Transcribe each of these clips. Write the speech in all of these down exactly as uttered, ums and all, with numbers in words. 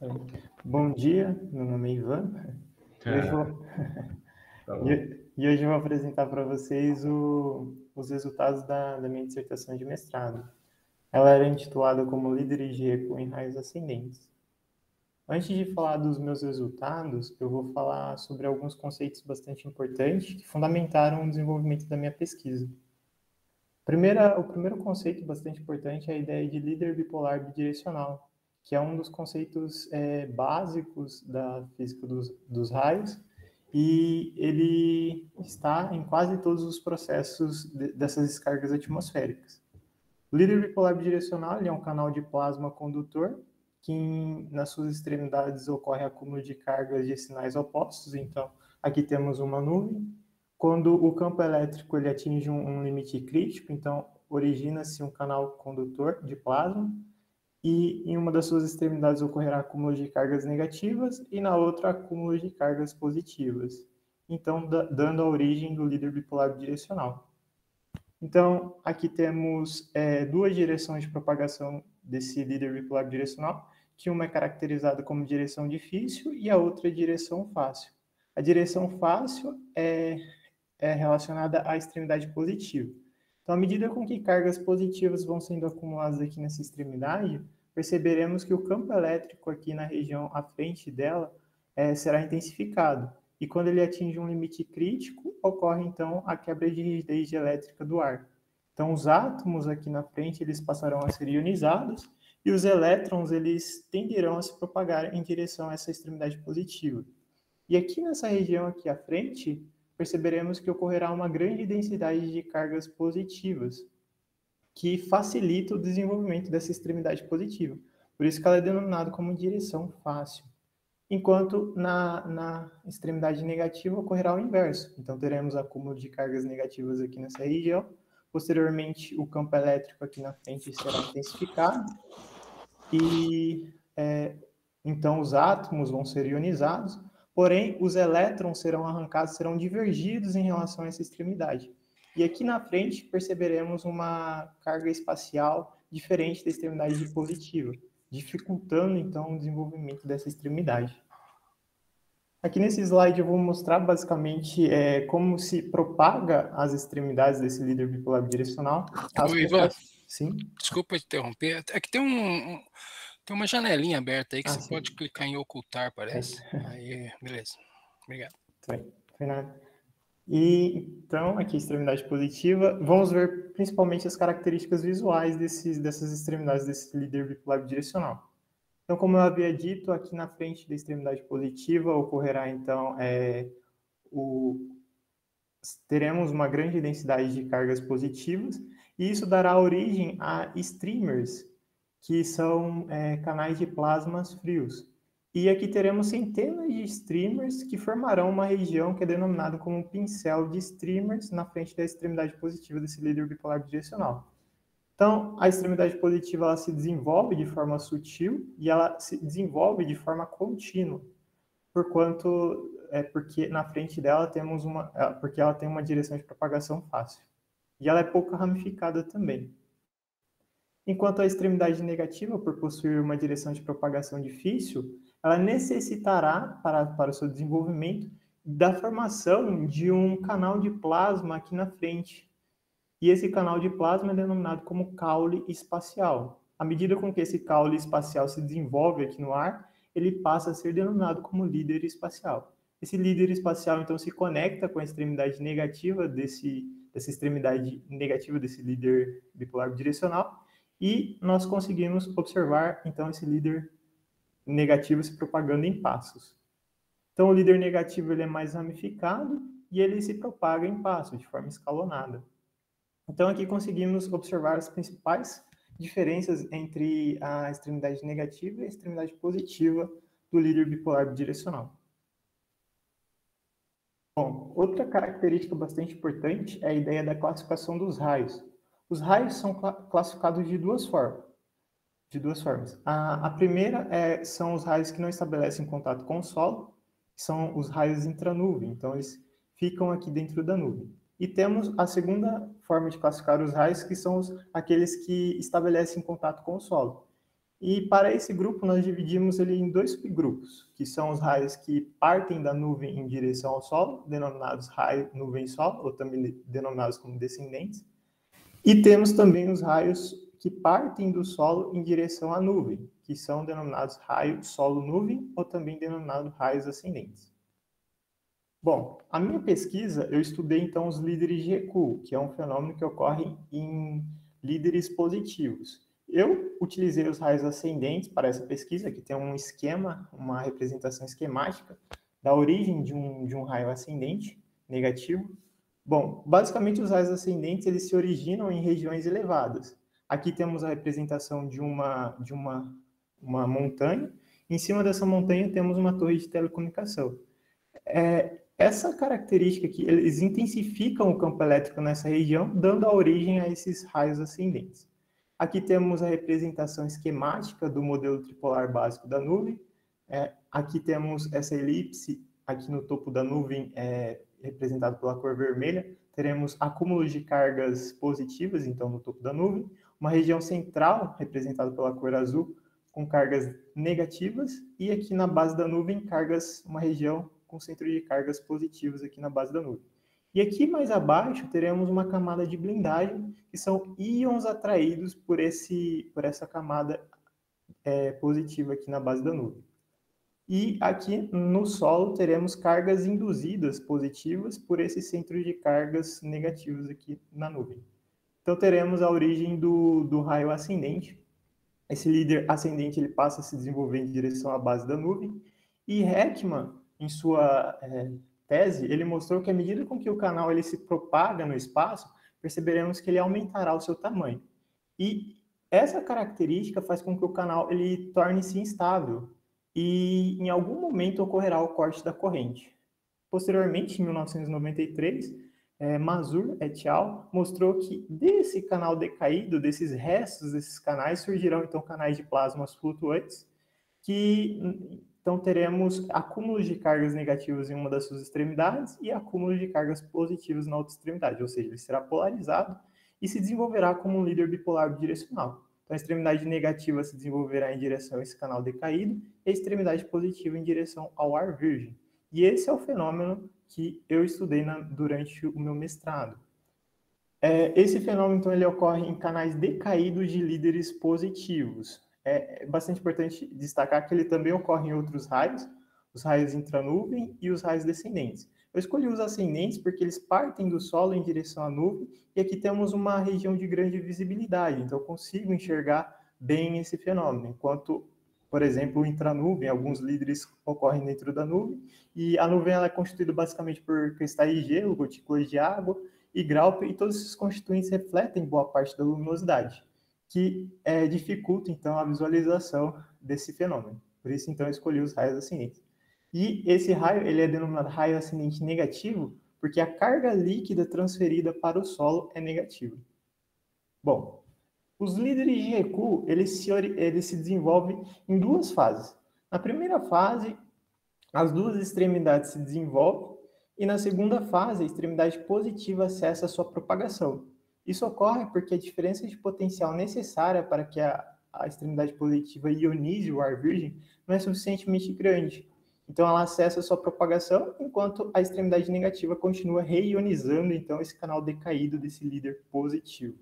Bom dia, meu nome é Ivan. E hoje eu vou, Tá e, e hoje eu vou apresentar para vocês o, os resultados da, da minha dissertação de mestrado. Ela era intitulada como Líder I G com em raios ascendentes. Antes de falar dos meus resultados, eu vou falar sobre alguns conceitos bastante importantes que fundamentaram o desenvolvimento da minha pesquisa. Primeira, o primeiro conceito bastante importante é a ideia de líder bipolar bidirecional, que é um dos conceitos é, básicos da física dos, dos raios, e ele está em quase todos os processos de, dessas descargas atmosféricas. O líder bipolar bidirecional ele é um canal de plasma condutor, que em, nas suas extremidades ocorre acúmulo de cargas de sinais opostos. Então, aqui temos uma nuvem. Quando o campo elétrico ele atinge um, um limite crítico, então origina-se um canal condutor de plasma, e em uma das suas extremidades ocorrerá acúmulo de cargas negativas e na outra acúmulo de cargas positivas, então da, dando a origem do líder bipolar bidirecional. Então, aqui temos é, duas direções de propagação desse líder bipolar bidirecional, que uma é caracterizada como direção difícil e a outra é direção fácil. A direção fácil é, é relacionada à extremidade positiva. Então, à medida com que cargas positivas vão sendo acumuladas aqui nessa extremidade, perceberemos que o campo elétrico aqui na região à frente dela é, será intensificado. E quando ele atinge um limite crítico, ocorre então a quebra de rigidez elétrica do ar. Então, os átomos aqui na frente eles passarão a ser ionizados e os elétrons eles tenderão a se propagar em direção a essa extremidade positiva. E aqui nessa região aqui à frente, perceberemos que ocorrerá uma grande densidade de cargas positivas, que facilita o desenvolvimento dessa extremidade positiva. Por isso que ela é denominada como direção fácil. Enquanto na, na extremidade negativa ocorrerá o inverso. Então teremos acúmulo de cargas negativas aqui nessa região. Posteriormente, o campo elétrico aqui na frente será intensificado. E é, então os átomos vão ser ionizados. Porém, os elétrons serão arrancados, serão divergidos em relação a essa extremidade. E aqui na frente perceberemos uma carga espacial diferente da extremidade positiva, dificultando então o desenvolvimento dessa extremidade. Aqui nesse slide eu vou mostrar basicamente é, como se propaga as extremidades desse líder bipolar bidirecional. Ô, Ivan, Sim? Desculpa te interromper. É que tem um, um tem uma janelinha aberta aí que ah, você sim. pode clicar em ocultar, parece. É. Aí, beleza. Obrigado. Foi, foi nada. E então, aqui extremidade positiva, vamos ver principalmente as características visuais desses, dessas extremidades desse líder bipolar bidirecional. Então, como eu havia dito, aqui na frente da extremidade positiva ocorrerá, então, é, o, teremos uma grande densidade de cargas positivas, e isso dará origem a streamers, que são é, canais de plasmas frios. E aqui teremos centenas de streamers que formarão uma região que é denominada como um pincel de streamers na frente da extremidade positiva desse líder bipolar bidirecional. Então, a extremidade positiva ela se desenvolve de forma sutil e ela se desenvolve de forma contínua, porquanto é porque na frente dela temos uma, porque ela tem uma direção de propagação fácil. E ela é pouco ramificada também. Enquanto a extremidade negativa, por possuir uma direção de propagação difícil, ela necessitará, para, para o seu desenvolvimento, da formação de um canal de plasma aqui na frente. E esse canal de plasma é denominado como caule espacial. À medida com que esse caule espacial se desenvolve aqui no ar, ele passa a ser denominado como líder espacial. Esse líder espacial, então, se conecta com a extremidade negativa desse, dessa extremidade negativa desse líder bipolar bidirecional, e nós conseguimos observar, então, esse líder negativo se propagando em passos. Então, o líder negativo ele é mais ramificado e ele se propaga em passos, de forma escalonada. Então, aqui conseguimos observar as principais diferenças entre a extremidade negativa e a extremidade positiva do líder bipolar bidirecional. Bom, outra característica bastante importante é a ideia da classificação dos raios. Os raios são classificados de duas formas. De duas formas. A, a primeira é, são os raios que não estabelecem contato com o solo, que são os raios intranuvem, então eles ficam aqui dentro da nuvem. E temos a segunda forma de classificar os raios, que são os, aqueles que estabelecem contato com o solo. E para esse grupo, nós dividimos ele em dois subgrupos, que são os raios que partem da nuvem em direção ao solo, denominados raio nuvem-solo, ou também denominados como descendentes. E temos também os raios que partem do solo em direção à nuvem, que são denominados raio solo-nuvem, ou também denominados raios ascendentes. Bom, a minha pesquisa, eu estudei então os líderes de recuo, que é um fenômeno que ocorre em líderes positivos. Eu utilizei os raios ascendentes para essa pesquisa, que tem um esquema, uma representação esquemática da origem de um, de um raio ascendente negativo. Bom, basicamente os raios ascendentes eles se originam em regiões elevadas. Aqui temos a representação de uma, de uma, uma montanha. Em cima dessa montanha temos uma torre de telecomunicação. É, essa característica aqui, eles intensificam o campo elétrico nessa região, dando a origem a esses raios ascendentes. Aqui temos a representação esquemática do modelo tripolar básico da nuvem. É, aqui temos essa elipse, aqui no topo da nuvem, é, representado pela cor vermelha. Teremos acúmulos de cargas positivas, então, no topo da nuvem. Uma região central, representada pela cor azul, com cargas negativas. E aqui na base da nuvem, cargas, uma região com centro de cargas positivas aqui na base da nuvem. E aqui mais abaixo teremos uma camada de blindagem, que são íons atraídos por, esse, por essa camada é, positiva aqui na base da nuvem. E aqui no solo teremos cargas induzidas positivas por esse centro de cargas negativas aqui na nuvem. Então teremos a origem do, do raio ascendente. Esse líder ascendente ele passa a se desenvolver em direção à base da nuvem. E Heckman, em sua é, tese, ele mostrou que à medida com que o canal ele se propaga no espaço, perceberemos que ele aumentará o seu tamanho. E essa característica faz com que o canal ele torne-se instável e em algum momento ocorrerá o corte da corrente. Posteriormente, em mil novecentos e noventa e três, é, Mazur et al. Mostrou que desse canal decaído, desses restos desses canais, surgirão então canais de plasmas flutuantes, que então teremos acúmulos de cargas negativas em uma das suas extremidades e acúmulos de cargas positivas na outra extremidade, ou seja, ele será polarizado e se desenvolverá como um líder bipolar bidirecional. Então a extremidade negativa se desenvolverá em direção a esse canal decaído e a extremidade positiva em direção ao ar virgem. E esse é o fenômeno que eu estudei na, durante o meu mestrado. É, esse fenômeno, então, ele ocorre em canais decaídos de líderes positivos. É bastante importante destacar que ele também ocorre em outros raios, os raios intranuvem e os raios descendentes. Eu escolhi os ascendentes porque eles partem do solo em direção à nuvem e aqui temos uma região de grande visibilidade, então eu consigo enxergar bem esse fenômeno, enquanto, por exemplo, o intranuvem, alguns líderes ocorrem dentro da nuvem e a nuvem ela é constituída basicamente por cristais de gelo, gotículas de água e grau, e todos esses constituintes refletem boa parte da luminosidade, que é, dificulta, então, a visualização desse fenômeno. Por isso, então, eu escolhi os raios ascendentes. E esse raio, ele é denominado raio ascendente negativo, porque a carga líquida transferida para o solo é negativa. Bom, os líderes de recuo, eles se, eles se desenvolvem em duas fases. Na primeira fase, as duas extremidades se desenvolvem, e na segunda fase, a extremidade positiva cessa a sua propagação. Isso ocorre porque a diferença de potencial necessária para que a, a extremidade positiva ionize o ar virgem não é suficientemente grande. Então, ela cessa a sua propagação, enquanto a extremidade negativa continua reionizando, então, esse canal decaído desse líder positivo.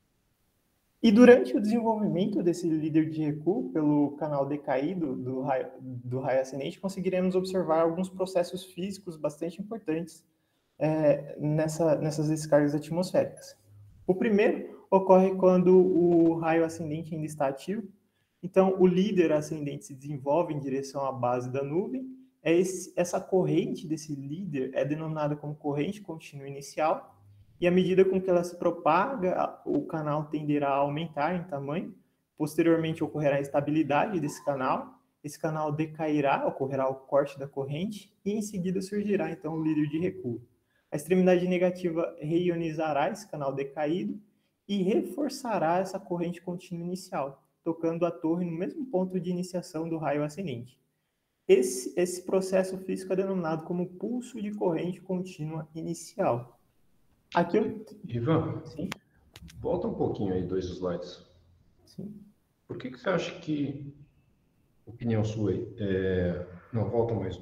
E durante o desenvolvimento desse líder de recuo pelo canal decaído do raio, do raio ascendente, conseguiremos observar alguns processos físicos bastante importantes é, nessa, nessas descargas atmosféricas. O primeiro ocorre quando o raio ascendente ainda está ativo. Então, o líder ascendente se desenvolve em direção à base da nuvem. É esse, essa corrente desse líder é denominada como corrente contínua inicial. E à medida com que ela se propaga, o canal tenderá a aumentar em tamanho. Posteriormente, ocorrerá a estabilidade desse canal. Esse canal decairá, ocorrerá o corte da corrente. E em seguida surgirá, então, o líder de recuo. A extremidade negativa reionizará esse canal decaído e reforçará essa corrente contínua inicial, tocando a torre no mesmo ponto de iniciação do raio ascendente. Esse, esse processo físico é denominado como pulso de corrente contínua inicial. Aqui eu... Ivan, Sim? Volta um pouquinho aí, dois slides. Sim. Por que que você acha que... Opinião sua aí. É... Não, volta mais.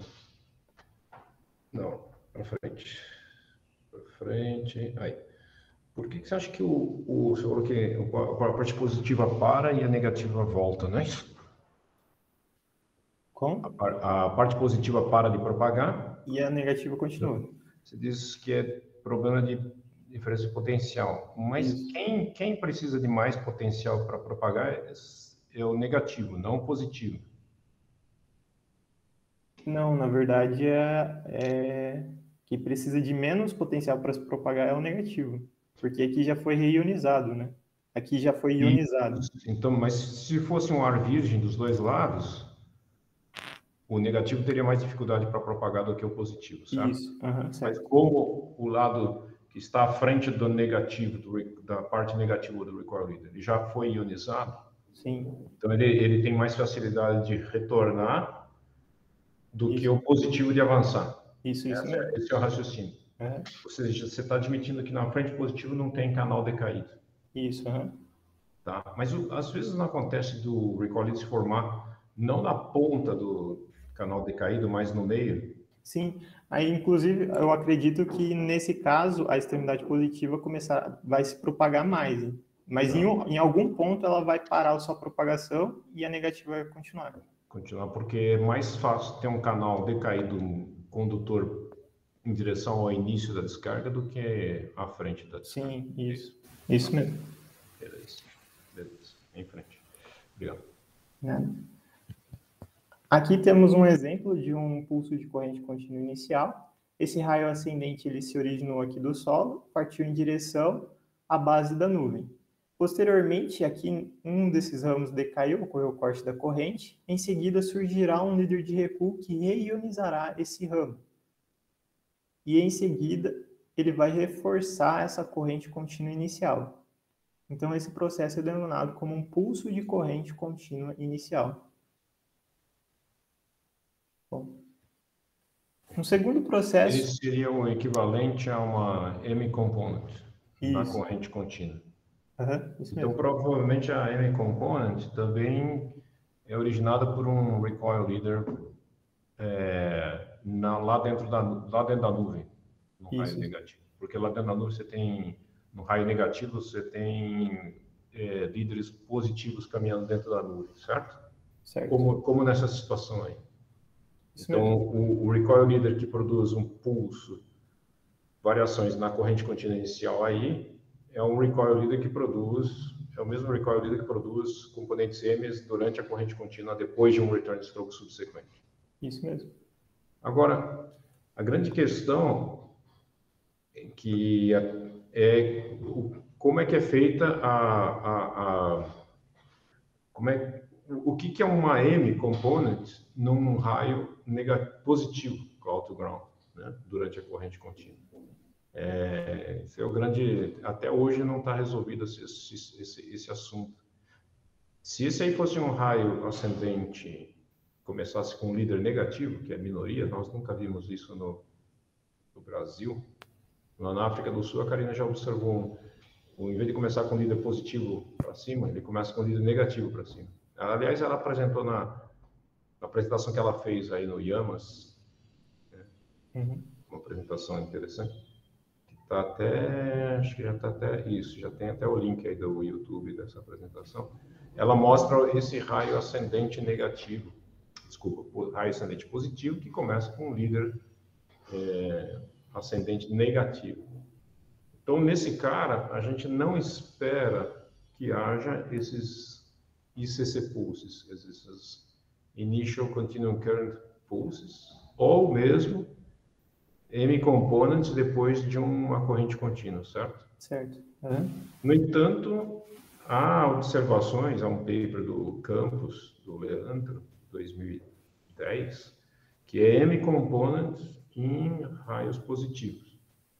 Não, para frente. Para frente. Aí. Por que que você acha que o, o, você falou que a parte positiva para e a negativa volta, não é isso? Com? A, a parte positiva para de propagar. E a negativa continua. Você diz que é problema de diferença de potencial. Mas quem, quem precisa de mais potencial para propagar é, é o negativo, não o positivo. Não, na verdade, é, é que precisa de menos potencial para se propagar é o negativo. Porque aqui já foi reionizado, né? Aqui já foi ionizado. Isso. Então, mas se fosse um ar virgem dos dois lados, o negativo teria mais dificuldade para propagar do que o positivo, certo? Isso, uhum, certo. Mas como o lado que está à frente do negativo, do, da parte negativa do recoil leader, ele já foi ionizado, sim. Então ele, ele tem mais facilidade de retornar do isso. que o positivo de avançar. Isso, isso Essa, mesmo. esse é o raciocínio. Uhum. Ou seja, você está admitindo que na frente positivo não tem canal decaído. Isso, uhum. Tá? Mas o, às vezes não acontece do recoil lead se formar não na ponta do canal decaído, mas no meio. Sim, aí inclusive eu acredito que nesse caso a extremidade positiva começar, vai se propagar mais, hein? Mas em, em algum ponto ela vai parar a sua propagação e a negativa vai continuar. Continuar, porque é mais fácil ter um canal decaído, um condutor em direção ao início da descarga do que à frente da descarga. Sim, isso. Isso mesmo. Beleza. Beleza. Em frente. Obrigado. Nada. Aqui temos um exemplo de um pulso de corrente contínua inicial. Esse raio ascendente ele se originou aqui do solo, partiu em direção à base da nuvem. Posteriormente, aqui um desses ramos decaiu, ocorreu o corte da corrente. Em seguida, surgirá um líder de recuo que reionizará esse ramo. E em seguida, ele vai reforçar essa corrente contínua inicial. Então, esse processo é denominado como um pulso de corrente contínua inicial. Bom, um segundo processo... Ele seria o equivalente a uma M-component na Isso. corrente contínua. Uhum, isso então, mesmo. provavelmente a M-component também é originada por um recoil leader é, na, lá, dentro da, lá dentro da nuvem, no Isso. raio negativo. Porque lá dentro da nuvem você tem, no raio negativo, você tem é, líderes positivos caminhando dentro da nuvem, certo? Certo. Como, como nessa situação aí. Isso Então, o, o recoil leader que produz um pulso, variações na corrente contínua inicial aí, é um recoil leader que produz, é o mesmo recoil leader que produz componentes M durante a corrente contínua depois de um return stroke subsequente. Isso mesmo. Agora, a grande questão é que é, é como é que é feita a, a, a como é o que, que é uma M-component num raio negativo, positivo, cloud to ground, né, durante a corrente contínua. É, esse é o grande... Até hoje não está resolvido esse, esse, esse, esse assunto. Se esse aí fosse um raio ascendente, começasse com um líder negativo, que é minoria, nós nunca vimos isso no, no Brasil. Lá na África do Sul, a Karina já observou, um, em vez de começar com um líder positivo para cima, ele começa com um líder negativo para cima. Aliás, ela apresentou na, na apresentação que ela fez aí no Yamas, né? Uhum. Uma apresentação interessante, que está até, acho que já está até, isso, já tem até o link aí do YouTube dessa apresentação. Ela mostra esse raio ascendente negativo, desculpa, raio ascendente positivo, que começa com um líder é, ascendente negativo. Então, nesse cara, a gente não espera que haja esses I C C pulses, esses Initial Continuum Current pulses, ou mesmo M-components depois de uma corrente contínua, certo? Certo. Uhum. No entanto, há observações, há um paper do Campos, do Leandro, dois mil e dez, que é M-components em raios positivos.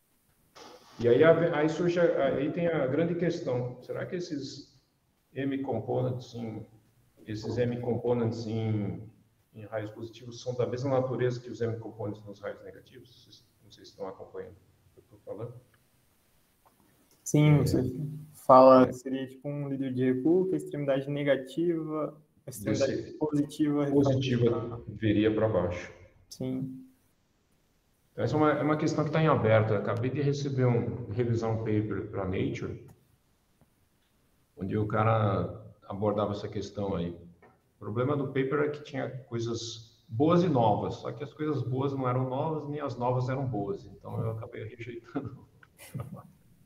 E aí, aí surge, aí tem a grande questão, será que esses M-components, em, esses M-components em, em raios positivos são da mesma natureza que os M-components nos raios negativos? Vocês, não sei se estão acompanhando o que eu estou falando. Sim, você fala, É. seria tipo um líder de recuo, que a extremidade negativa, a extremidade Desse- positiva Positiva reflete. viria para baixo. Sim. Então, essa é uma, é uma questão que está em aberto. Eu acabei de receber um, revisar um paper para Nature, onde o cara abordava essa questão aí. O problema do paper é que tinha coisas boas e novas, só que as coisas boas não eram novas, nem as novas eram boas. Então eu acabei rejeitando o trabalho.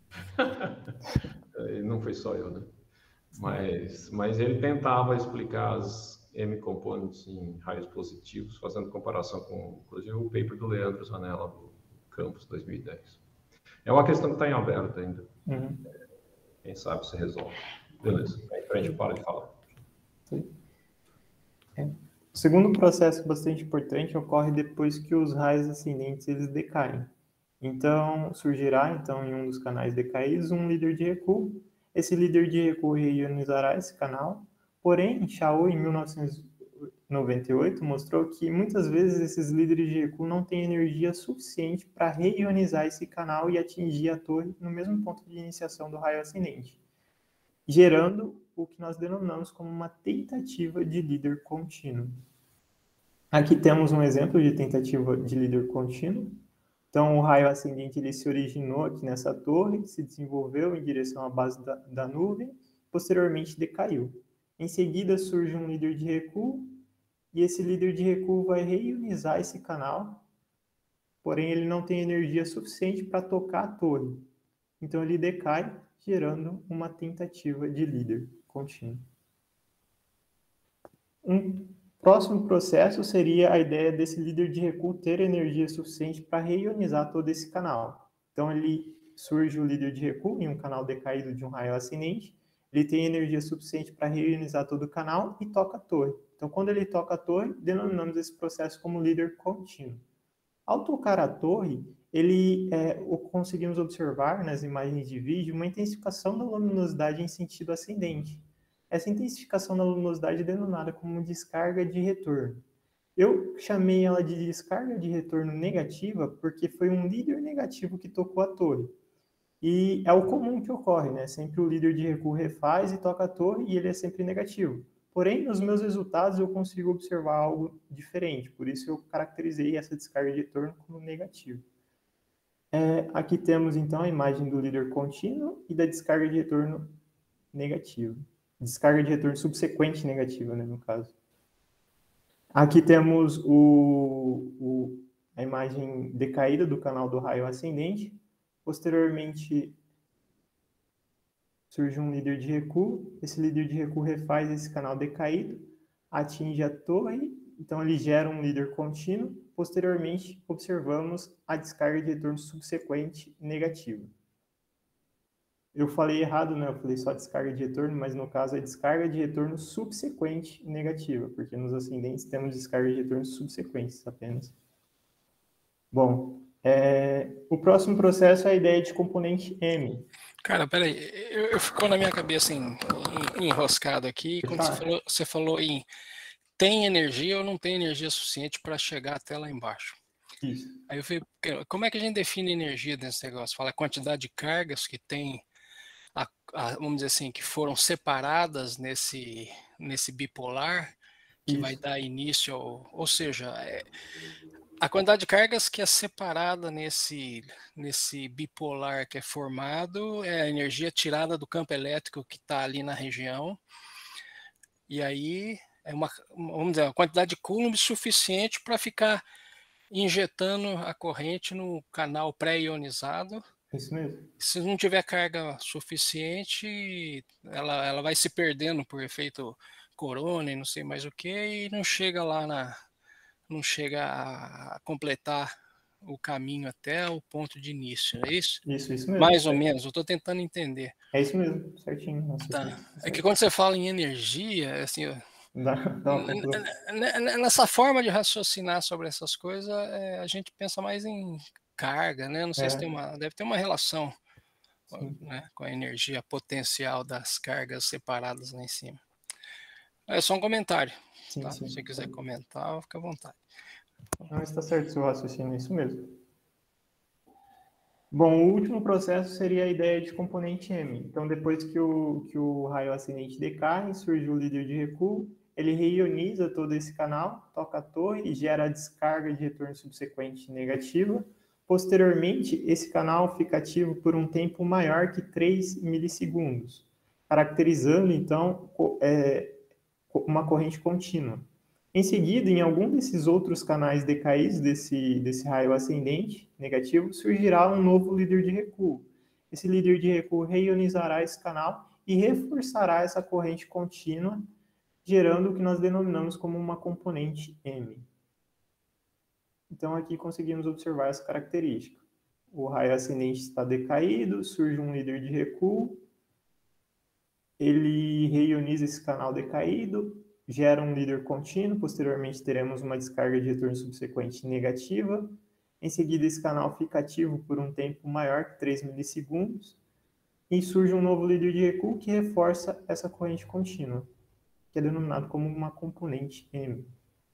E não foi só eu, né? Mas, mas ele tentava explicar as M-components em raios positivos, fazendo comparação com, inclusive, o paper do Leandro Zanella, do Campus dois mil e dez. É uma questão que está em aberto ainda. Uhum. Quem sabe se resolve. Beleza, aí para a gente para de falar. Sim. É. O segundo processo bastante importante ocorre depois que os raios ascendentes eles decaem. Então, surgirá então em um dos canais decaídos um líder de recuo. Esse líder de recuo reionizará esse canal. Porém, Chao, em mil novecentos e noventa e oito, mostrou que muitas vezes esses líderes de recuo não têm energia suficiente para reionizar esse canal e atingir a torre no mesmo ponto de iniciação do raio ascendente, gerando o que nós denominamos como uma tentativa de líder contínuo. Aqui temos um exemplo de tentativa de líder contínuo. Então, o raio ascendente ele se originou aqui nessa torre, se desenvolveu em direção à base da, da nuvem, posteriormente decaiu. Em seguida, surge um líder de recuo, e esse líder de recuo vai reionizar esse canal, porém ele não tem energia suficiente para tocar a torre. Então, ele decai, gerando uma tentativa de líder contínuo. Um próximo processo seria a ideia desse líder de recuo ter energia suficiente para reionizar todo esse canal. Então, ele surge o líder de recuo em um canal decaído de um raio ascendente, ele tem energia suficiente para reionizar todo o canal e toca a torre. Então, quando ele toca a torre, denominamos esse processo como líder contínuo. Ao tocar a torre, ele, é, conseguimos observar nas imagens de vídeo uma intensificação da luminosidade em sentido ascendente. Essa intensificação da luminosidade é denominada como descarga de retorno. Eu chamei ela de descarga de retorno negativa porque foi um líder negativo que tocou a torre. E é o comum que ocorre, né? Sempre o líder de recuo refaz e toca a torre e ele é sempre negativo. Porém, nos meus resultados eu consigo observar algo diferente, por isso eu caracterizei essa descarga de retorno como negativa. É, aqui temos então a imagem do líder contínuo e da descarga de retorno negativa. Descarga de retorno subsequente negativa, né, no caso. Aqui temos o, o, a imagem decaída do canal do raio ascendente. Posteriormente, surge um líder de recuo. Esse líder de recuo refaz esse canal decaído, atinge a torre, então ele gera um líder contínuo. Posteriormente, observamos a descarga de retorno subsequente negativa. Eu falei errado, né? Eu falei só descarga de retorno, mas no caso é descarga de retorno subsequente negativa, porque nos ascendentes temos descarga de retorno subsequentes apenas. Bom, é, o próximo processo é a ideia de componente M. Cara, peraí, eu, eu ficou na minha cabeça em, em, enroscado aqui, quando você falou, você falou em tem energia ou não tem energia suficiente para chegar até lá embaixo. Isso. Aí eu falei, como é que a gente define energia desse negócio? Fala a quantidade de cargas que tem, a, a, vamos dizer assim, que foram separadas nesse, nesse bipolar, que Isso. vai dar início ao, ou seja, é, a quantidade de cargas que é separada nesse, nesse bipolar que é formado é a energia tirada do campo elétrico que está ali na região, e aí é uma, vamos dizer, uma quantidade de coulomb suficiente para ficar injetando a corrente no canal pré-ionizado. Isso mesmo. Se não tiver carga suficiente, ela, ela vai se perdendo por efeito corona e não sei mais o que, e não chega lá na... não chega a completar o caminho até o ponto de início, é isso? Isso, isso mesmo. Mais ou menos, eu estou tentando entender. É isso mesmo, certinho. Nossa, tá. certo. É que quando você fala em energia, assim, dá, dá uma nessa forma de raciocinar sobre essas coisas, é, a gente pensa mais em carga, né? Não sei é. se tem uma, deve ter uma relação, né, com a energia potencial das cargas separadas lá em cima. É só um comentário. Sim, tá? sim. Se você quiser comentar, fica à vontade. Não, está certo o seu raciocínio, é isso mesmo. Bom, o último processo seria a ideia de componente M. Então, depois que o, que o raio ascendente decai, surge o líder de recuo, ele reioniza todo esse canal, toca a torre e gera a descarga de retorno subsequente negativa. Posteriormente, esse canal fica ativo por um tempo maior que três milissegundos, caracterizando, então, é, uma corrente contínua. Em seguida, em algum desses outros canais decaídos desse, desse raio ascendente negativo, surgirá um novo líder de recuo. Esse líder de recuo reionizará esse canal e reforçará essa corrente contínua, gerando o que nós denominamos como uma componente M. Então, aqui conseguimos observar essa característica. O raio ascendente está decaído, surge um líder de recuo, ele reioniza esse canal decaído, gera um líder contínuo, posteriormente teremos uma descarga de retorno subsequente negativa, em seguida esse canal fica ativo por um tempo maior que três milissegundos, e surge um novo líder de recuo que reforça essa corrente contínua, que é denominado como uma componente M.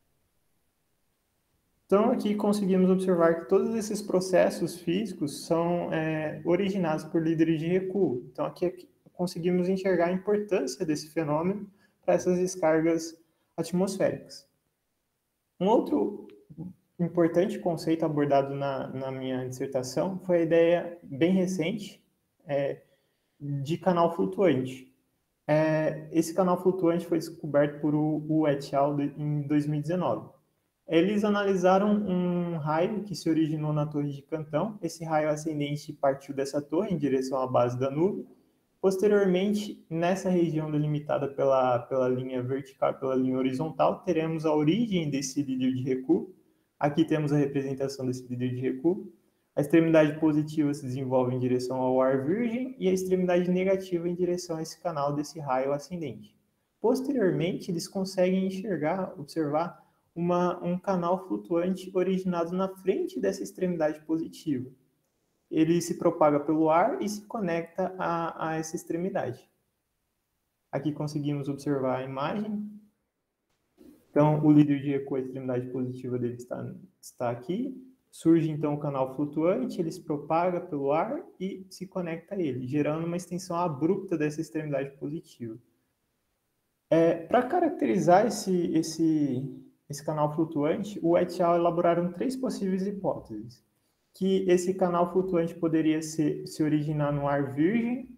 Então aqui conseguimos observar que todos esses processos físicos são é, originados por líderes de recuo. Então aqui, aqui conseguimos enxergar a importância desse fenômeno para essas descargas atmosféricas. Um outro importante conceito abordado na, na minha dissertação foi a ideia bem recente é, de canal flutuante. É, esse canal flutuante foi descoberto por o, o et al. Em dois mil e dezenove. Eles analisaram um raio que se originou na Torre de Cantão. Esse raio ascendente partiu dessa torre em direção à base da nuvem. Posteriormente, nessa região delimitada pela, pela linha vertical e pela linha horizontal, teremos a origem desse líder de recuo. Aqui temos a representação desse líder de recuo. A extremidade positiva se desenvolve em direção ao ar virgem e a extremidade negativa em direção a esse canal desse raio ascendente. Posteriormente, eles conseguem enxergar, observar uma, um canal flutuante originado na frente dessa extremidade positiva. Ele se propaga pelo ar e se conecta a, a essa extremidade. Aqui conseguimos observar a imagem. Então, o líder de recuo, a extremidade positiva dele está, está aqui. Surge, então, o canal flutuante, ele se propaga pelo ar e se conecta a ele, gerando uma extensão abrupta dessa extremidade positiva. É, para caracterizar esse, esse, esse canal flutuante, o et al. Elaboraram três possíveis hipóteses. Que esse canal flutuante poderia ser, se originar no ar virgem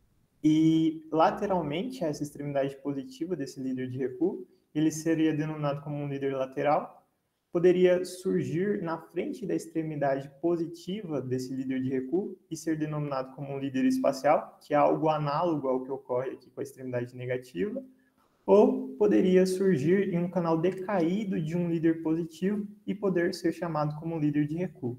e lateralmente a essa extremidade positiva desse líder de recuo, ele seria denominado como um líder lateral, poderia surgir na frente da extremidade positiva desse líder de recuo e ser denominado como um líder espacial, que é algo análogo ao que ocorre aqui com a extremidade negativa, ou poderia surgir em um canal decaído de um líder positivo e poder ser chamado como líder de recuo.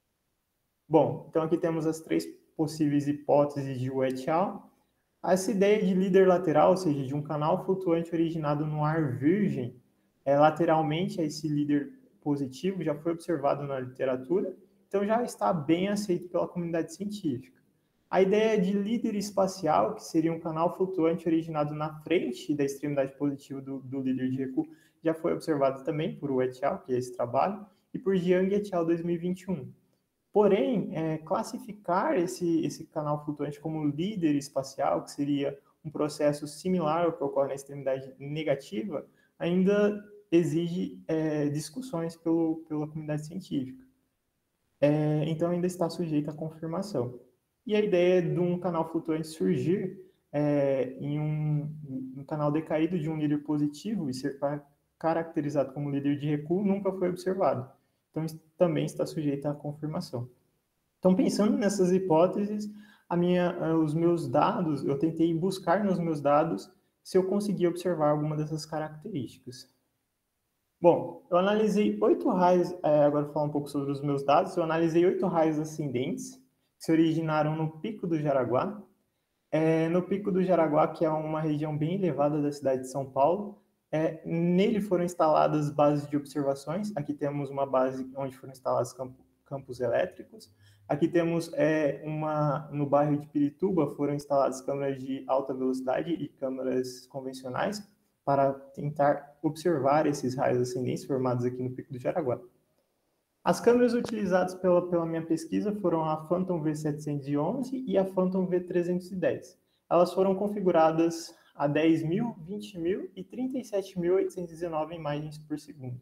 Bom, então aqui temos as três possíveis hipóteses de et al. Essa ideia de líder lateral, ou seja, de um canal flutuante originado no ar virgem, é, lateralmente a esse líder positivo, já foi observado na literatura, então já está bem aceito pela comunidade científica. A ideia de líder espacial, que seria um canal flutuante originado na frente da extremidade positiva do, do líder de recuo, já foi observado também por o et al., que é esse trabalho, e por Jiang et al. dois mil e vinte e um. Porém, é, classificar esse, esse canal flutuante como líder espacial, que seria um processo similar ao que ocorre na extremidade negativa, ainda exige é, discussões pelo, pela comunidade científica. É, então, ainda está sujeito à confirmação. E a ideia de um canal flutuante surgir é, em um, um canal decaído de um líder positivo e ser caracterizado como líder de recuo nunca foi observado. Então, também está sujeito à confirmação. Então, pensando nessas hipóteses, a minha, os meus dados, eu tentei buscar nos meus dados se eu conseguia observar alguma dessas características. Bom, eu analisei oito raios, é, agora vou falar um pouco sobre os meus dados, eu analisei oito raios ascendentes, que se originaram no Pico do Jaraguá. É, no Pico do Jaraguá, que é uma região bem elevada da cidade de São Paulo, É, nele foram instaladas bases de observações. Aqui temos uma base onde foram instalados campo, campos elétricos. Aqui temos é, uma, no bairro de Pirituba, foram instaladas câmeras de alta velocidade e câmeras convencionais para tentar observar esses raios ascendentes formados aqui no Pico do Jaraguá. As câmeras utilizadas pela, pela minha pesquisa foram a Phantom V setecentos e onze e a Phantom V trezentos e dez. Elas foram configuradas a dez mil, vinte mil e trinta e sete mil oitocentos e dezenove imagens por segundo.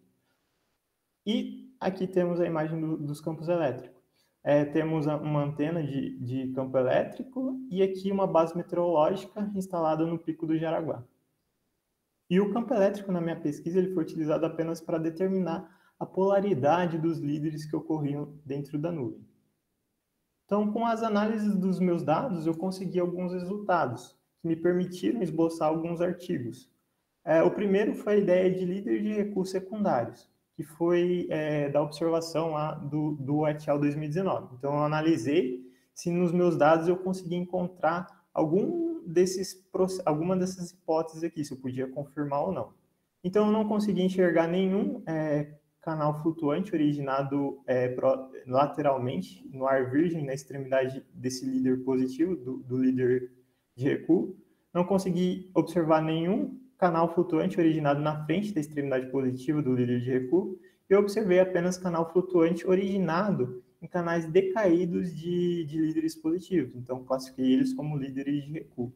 E aqui temos a imagem do, dos campos elétricos. É, temos uma antena de, de campo elétrico e aqui uma base meteorológica instalada no Pico do Jaraguá. E o campo elétrico, na minha pesquisa, ele foi utilizado apenas para determinar a polaridade dos líderes que ocorriam dentro da nuvem. Então, com as análises dos meus dados, eu consegui alguns resultados que me permitiram esboçar alguns artigos. É, o primeiro foi a ideia de líder de recuos secundários, que foi é, da observação lá do, do et al. dois mil e dezenove. Então, eu analisei se nos meus dados eu consegui encontrar algum desses, alguma dessas hipóteses aqui, se eu podia confirmar ou não. Então, eu não consegui enxergar nenhum é, canal flutuante originado é, pro, lateralmente no ar virgem, na extremidade desse líder positivo, do, do líder de recuo. Não consegui observar nenhum canal flutuante originado na frente da extremidade positiva do líder de recuo. Eu observei apenas canal flutuante originado em canais decaídos de, de líderes positivos. Então, classifiquei eles como líderes de recuo.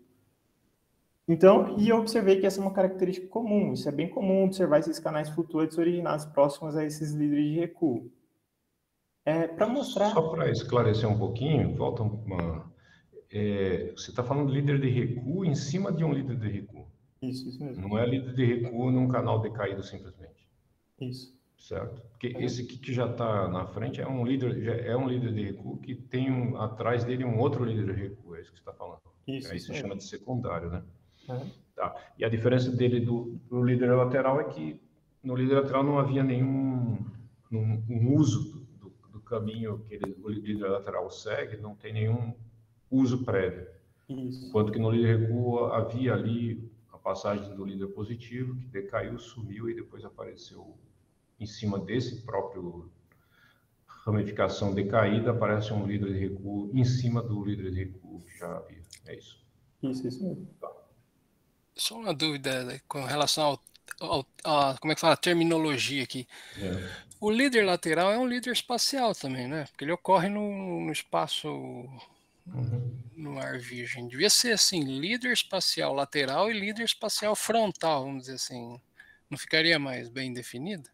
Então, e eu observei que essa é uma característica comum. Isso é bem comum observar esses canais flutuantes originados próximos a esses líderes de recuo. É, para mostrar... Só para esclarecer um pouquinho, volta uma... É, você está falando de líder de recuo em cima de um líder de recuo. Isso, isso mesmo. Não é líder de recuo num canal decaído simplesmente. Isso. Certo? Porque é. Esse aqui que já está na frente é um líder, já é um líder de recuo que tem um, atrás dele um outro líder de recuo. É isso que você está falando. Isso. Aí isso se mesmo. chama de secundário, né? Uhum. Tá. E a diferença dele do, do líder lateral é que no líder lateral não havia nenhum um, um uso do, do, do caminho que ele, o líder lateral segue, não tem nenhum uso prévio. Isso. Enquanto que no líder recuo havia ali a passagem do líder positivo, que decaiu, sumiu e depois apareceu em cima desse próprio ramificação decaída, aparece um líder de recuo em cima do líder de recuo que já havia. É isso. Isso, isso mesmo. Tá. Só uma dúvida com relação ao, ao, ao como é que fala, a terminologia aqui. É. O líder lateral é um líder espacial também, né? Porque ele ocorre no, no espaço, uhum. no ar virgem. Devia ser assim, líder espacial lateral e líder espacial frontal, vamos dizer assim. Não ficaria mais bem definido?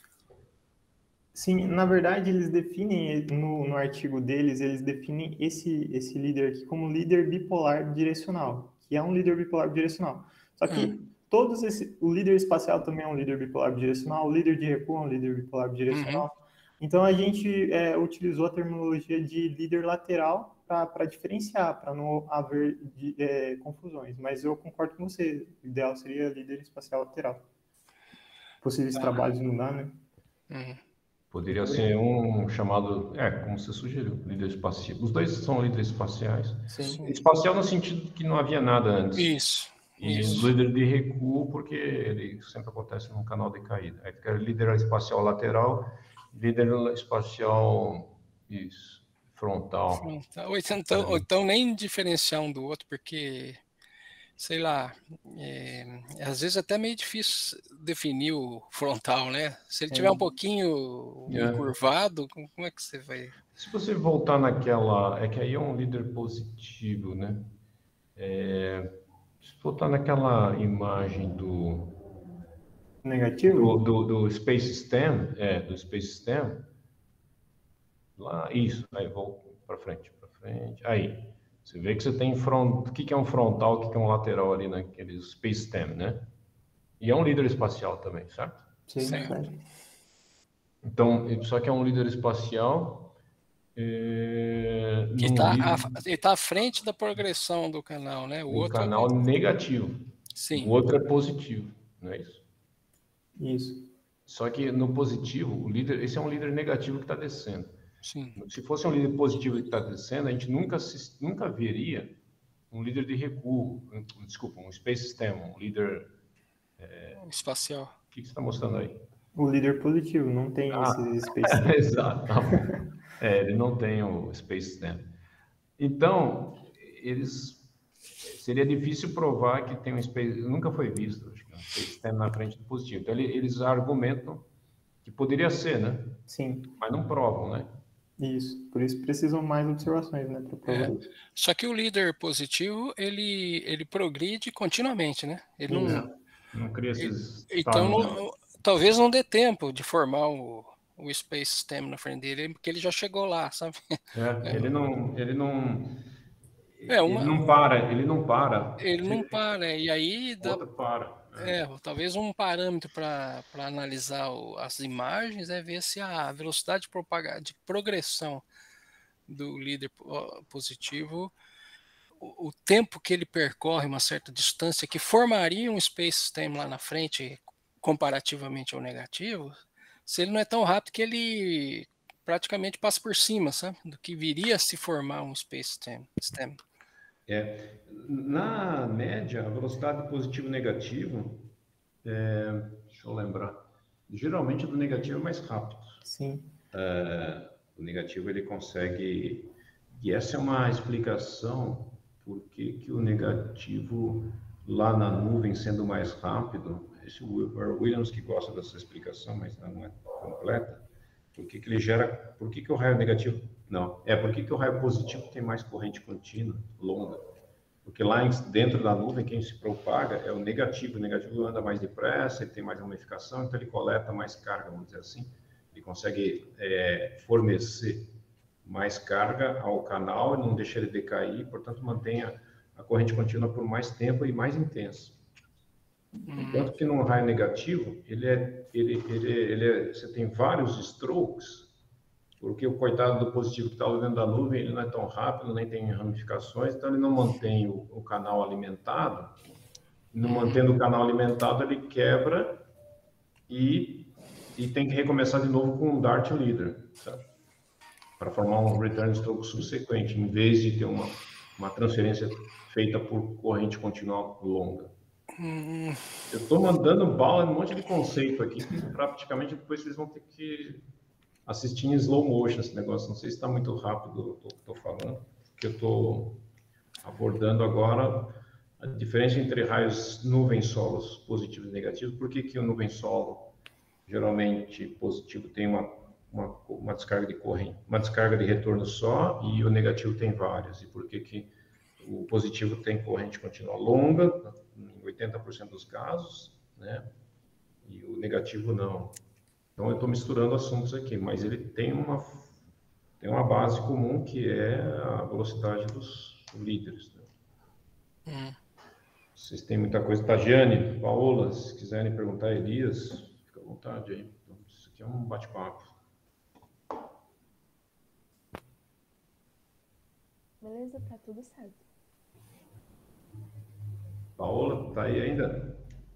Sim, na verdade eles definem, no, no artigo deles, eles definem esse, esse líder aqui como líder bipolar direcional, que é um líder bipolar direcional. Só que hum. todos esse, o líder espacial também é um líder bipolar bidirecional, o líder de recuo é um líder bipolar bidirecional. Uhum. Então a gente é, utilizou a terminologia de líder lateral para diferenciar, para não haver de, é, confusões. Mas eu concordo com você, o ideal seria líder espacial lateral. Possíveis ah. trabalhos não dá, né? Uhum. Poderia ser um chamado, é, como você sugeriu, líder espacial. Os dois são líderes espaciais. Sim. Espacial no sentido que não havia nada antes. Isso. E isso. líder de recuo, porque ele sempre acontece num canal de caída. Aí fica líder espacial lateral, líder espacial isso, frontal. frontal. Ou, então, ou então nem diferenciar um do outro, porque... sei lá, é, às vezes é até meio difícil definir o frontal, né? Se ele tiver é. um pouquinho é. curvado, como é que você vai... Se você voltar naquela... é que aí é um líder positivo, né? É, se voltar naquela imagem do... negativo? Do, do, do Space STEM, é, do Space STEM, lá, isso, aí volta para frente, para frente, aí... Você vê que você tem front... o que é um frontal, o que é um lateral ali naquele Space STEM, né? E é um líder espacial também, certo? Sim, certo. Então, só que é um líder espacial... É... que está líder... tá à frente da progressão do canal, né? O, o outro canal é... negativo. Sim. O outro é positivo, não é isso? Isso. Só que no positivo, o líder... esse é um líder negativo que está descendo. Sim. Se fosse um líder positivo que está descendo, a gente nunca, nunca veria um líder de recuo, um, desculpa, um Space STEM, um líder... É... espacial. O que, que você está mostrando aí? O líder positivo, não tem ah, esse Space STEM. Exato, tá bom. É, ele não tem o Space STEM. Então, eles... seria difícil provar que tem um Space... nunca foi visto, acho que um Space STEM na frente do positivo. Então, eles argumentam que poderia ser, né? Sim. Mas não provam, né? Isso, por isso precisam mais observações, né, para provar É. isso. Só que o líder positivo, ele, ele progride continuamente, né? Ele não, Isso. Não cria ele- esses então, estados, né? não- talvez não dê tempo de formar o, o Space System na frente dele, porque ele já chegou lá, sabe? É, ele não, ele não, É, ele uma, não para, ele não para. ele não Ele- para, e aí dá, Outra para. é, talvez um parâmetro para para analisar o- as imagens é ver se a velocidade de, propaga, de progressão do líder po- positivo, o, o tempo que ele percorre uma certa distância que formaria um Space System lá na frente, comparativamente ao negativo, se ele não é tão rápido que ele praticamente passa por cima, sabe? Do que viria a se formar um Space System. System. É, na média, a velocidade positivo e negativo, é, deixa eu lembrar, geralmente do negativo é mais rápido. Sim. É, o negativo ele consegue, e essa é uma explicação por que que o negativo lá na nuvem sendo mais rápido, esse Williams que gosta dessa explicação, mas não é completa, por que que ele gera, por que que o raio negativo, não, é por que que o raio positivo tem mais corrente contínua, longa, porque lá dentro da nuvem quem se propaga é o negativo, o negativo anda mais depressa, ele tem mais ramificação, então ele coleta mais carga, vamos dizer assim, ele consegue é, fornecer mais carga ao canal e não deixa ele decair, portanto mantém a, a corrente contínua por mais tempo e mais intensa. Enquanto que no raio negativo, ele é, ele, ele, ele é, você tem vários strokes, porque o coitado do positivo que está dentro da nuvem, ele não é tão rápido, nem tem ramificações, então ele não mantém o, o canal alimentado. Não mantendo o canal alimentado, ele quebra e, e tem que recomeçar de novo com um Dart Leader, sabe? Para formar um return stroke subsequente, em vez de ter uma, uma transferência feita por corrente contínua longa. Hum, Eu estou mandando bala em um monte de conceito aqui, que praticamente depois vocês vão ter que assistir em slow motion esse negócio. Não sei se está muito rápido o que estou falando, porque eu estou abordando agora a diferença entre raios nuvem solos positivos e negativos. Por que que o nuvem solo, geralmente positivo, tem uma, uma, uma descarga de corrente, uma descarga de retorno só, e o negativo tem várias? E por que que o positivo tem corrente contínua longa, em oitenta por cento dos casos, né? E o negativo não. Então, eu estou misturando assuntos aqui, mas ele tem uma, tem uma base comum, que é a velocidade dos líderes. Né? hum. Vocês têm muita coisa. Tagiane, Paola, se quiserem perguntar, Elias, fica à vontade aí. Então, isso aqui é um bate-papo. Beleza, tá tudo certo. Paola, tá aí ainda?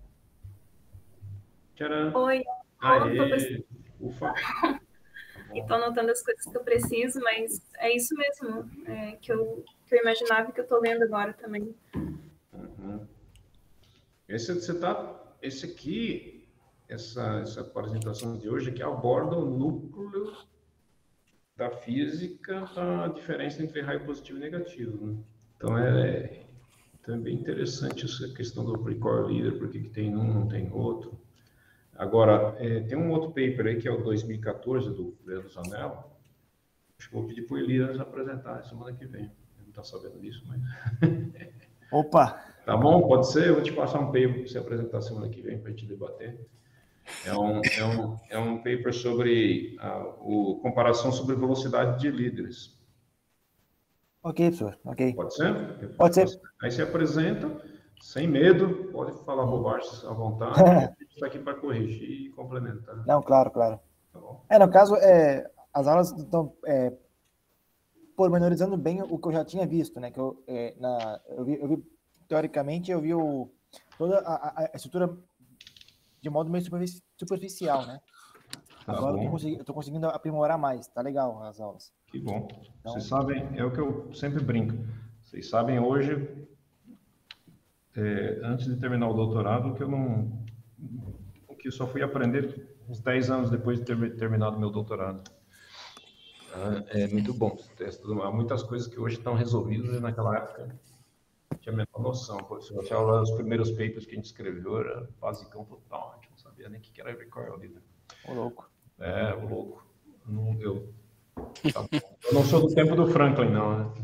Tcharam! Oi, Paola, tô Aê! precisando- Ufa! e tô anotando as coisas que eu preciso, mas é isso mesmo é, que, eu, que eu imaginava e que eu tô lendo agora também. Uhum. Esse, você tá, esse aqui, essa, essa apresentação de hoje aqui aborda o núcleo da física da diferença entre raio positivo e negativo. Né? Então é, então é bem interessante essa questão do Precore Leader, por que que tem um, não tem outro. Agora, é, tem um outro paper aí que é o dois mil e quatorze do Leandro Zanella. Acho que vou pedir para o Elias apresentar semana que vem. Ele não está sabendo disso, mas... Opa! Tá bom? Pode ser? Eu vou te passar um paper para você apresentar semana que vem para a gente debater. É um, é um, é um paper sobre a o, comparação sobre velocidade de líderes. Ok, professor, ok. Pode ser? Pode ser. Aí você apresenta, sem medo, pode falar bobagem à vontade. A gente está aqui para corrigir e complementar. Não, claro, claro. Tá bom? É, no caso, é, as aulas estão é, pormenorizando bem o que eu já tinha visto, né? Que eu, é, na, eu, vi, eu vi, teoricamente, eu vi o, toda a, a estrutura de modo meio superficial, né? Tá Agora bom. eu, consegui, eu tô conseguindo aprimorar mais, tá legal as aulas. Que bom. Então- Vocês sabem, é o que eu sempre brinco. Vocês sabem hoje, é, antes de terminar o doutorado, que eu não, que eu só fui aprender uns dez anos depois de ter terminado meu doutorado. É muito bom. Há muitas coisas que hoje estão resolvidas e naquela época não tinha a menor noção. Se você olhar os primeiros papers que a gente escreveu, era basicão total. A gente não sabia nem o que era Record Leader. Ô, louco. É, louco. Não, eu, tá bom. Eu não sou do tempo do Franklin, não, né?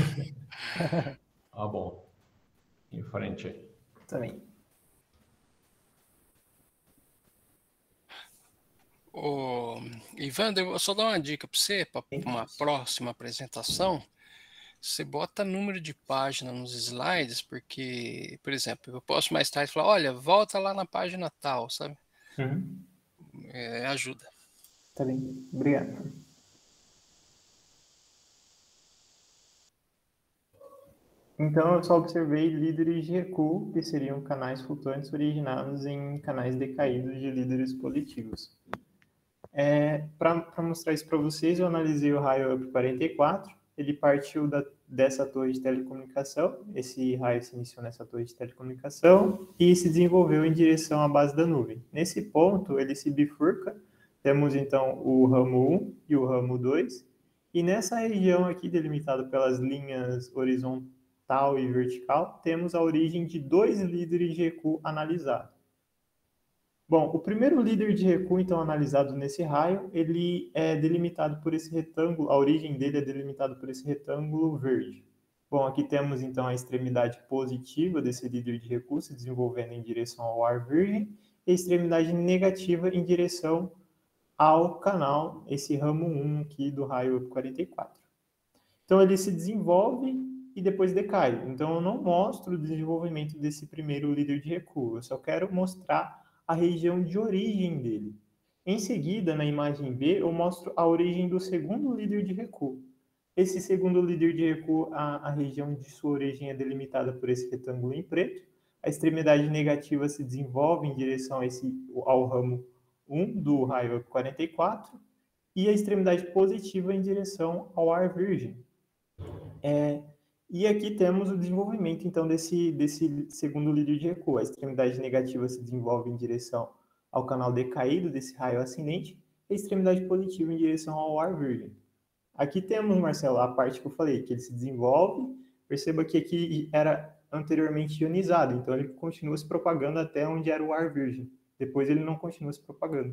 Tá bom. Em frente aí. Também. Ô, Ivander, eu vou só dar uma dica para você, para uma próxima apresentação. Você bota número de página nos slides, porque, por exemplo, eu posso mais tarde falar, olha, volta lá na página tal, sabe? Uhum. É, ajuda. Tá bem. Obrigado. Então, eu só observei líderes de recuo, que seriam canais flutuantes originados em canais decaídos de líderes positivos. É, para mostrar isso para vocês, eu analisei o raio up quarenta e quatro. Ele partiu da, dessa torre de telecomunicação, esse raio se iniciou nessa torre de telecomunicação e se desenvolveu em direção à base da nuvem. Nesse ponto, ele se bifurca, temos então o ramo um e o ramo dois, e nessa região aqui, delimitada pelas linhas horizontal e vertical, temos a origem de dois líderes de recuo analisados. Bom, o primeiro líder de recuo, então, analisado nesse raio, ele é delimitado por esse retângulo, a origem dele é delimitada por esse retângulo verde. Bom, aqui temos, então, a extremidade positiva desse líder de recuo se desenvolvendo em direção ao ar virgem e a extremidade negativa em direção ao canal, esse ramo um aqui do raio quarenta e quatro. Então, ele se desenvolve e depois decai. Então, eu não mostro o desenvolvimento desse primeiro líder de recuo, eu só quero mostrar a região de origem dele. Em seguida, na imagem B, eu mostro a origem do segundo líder de recuo. Esse segundo líder de recuo, a, a região de sua origem é delimitada por esse retângulo em preto. A extremidade negativa se desenvolve em direção a esse, ao ramo um do raio quarenta e quatro e a extremidade positiva em direção ao ar virgem. É, E aqui temos o desenvolvimento, então, desse, desse segundo líder de recuo. A extremidade negativa se desenvolve em direção ao canal decaído desse raio ascendente e a extremidade positiva em direção ao ar virgem. Aqui temos, Marcelo, a parte que eu falei, que ele se desenvolve. Perceba que aqui era anteriormente ionizado, então ele continua se propagando até onde era o ar virgem. Depois ele não continua se propagando.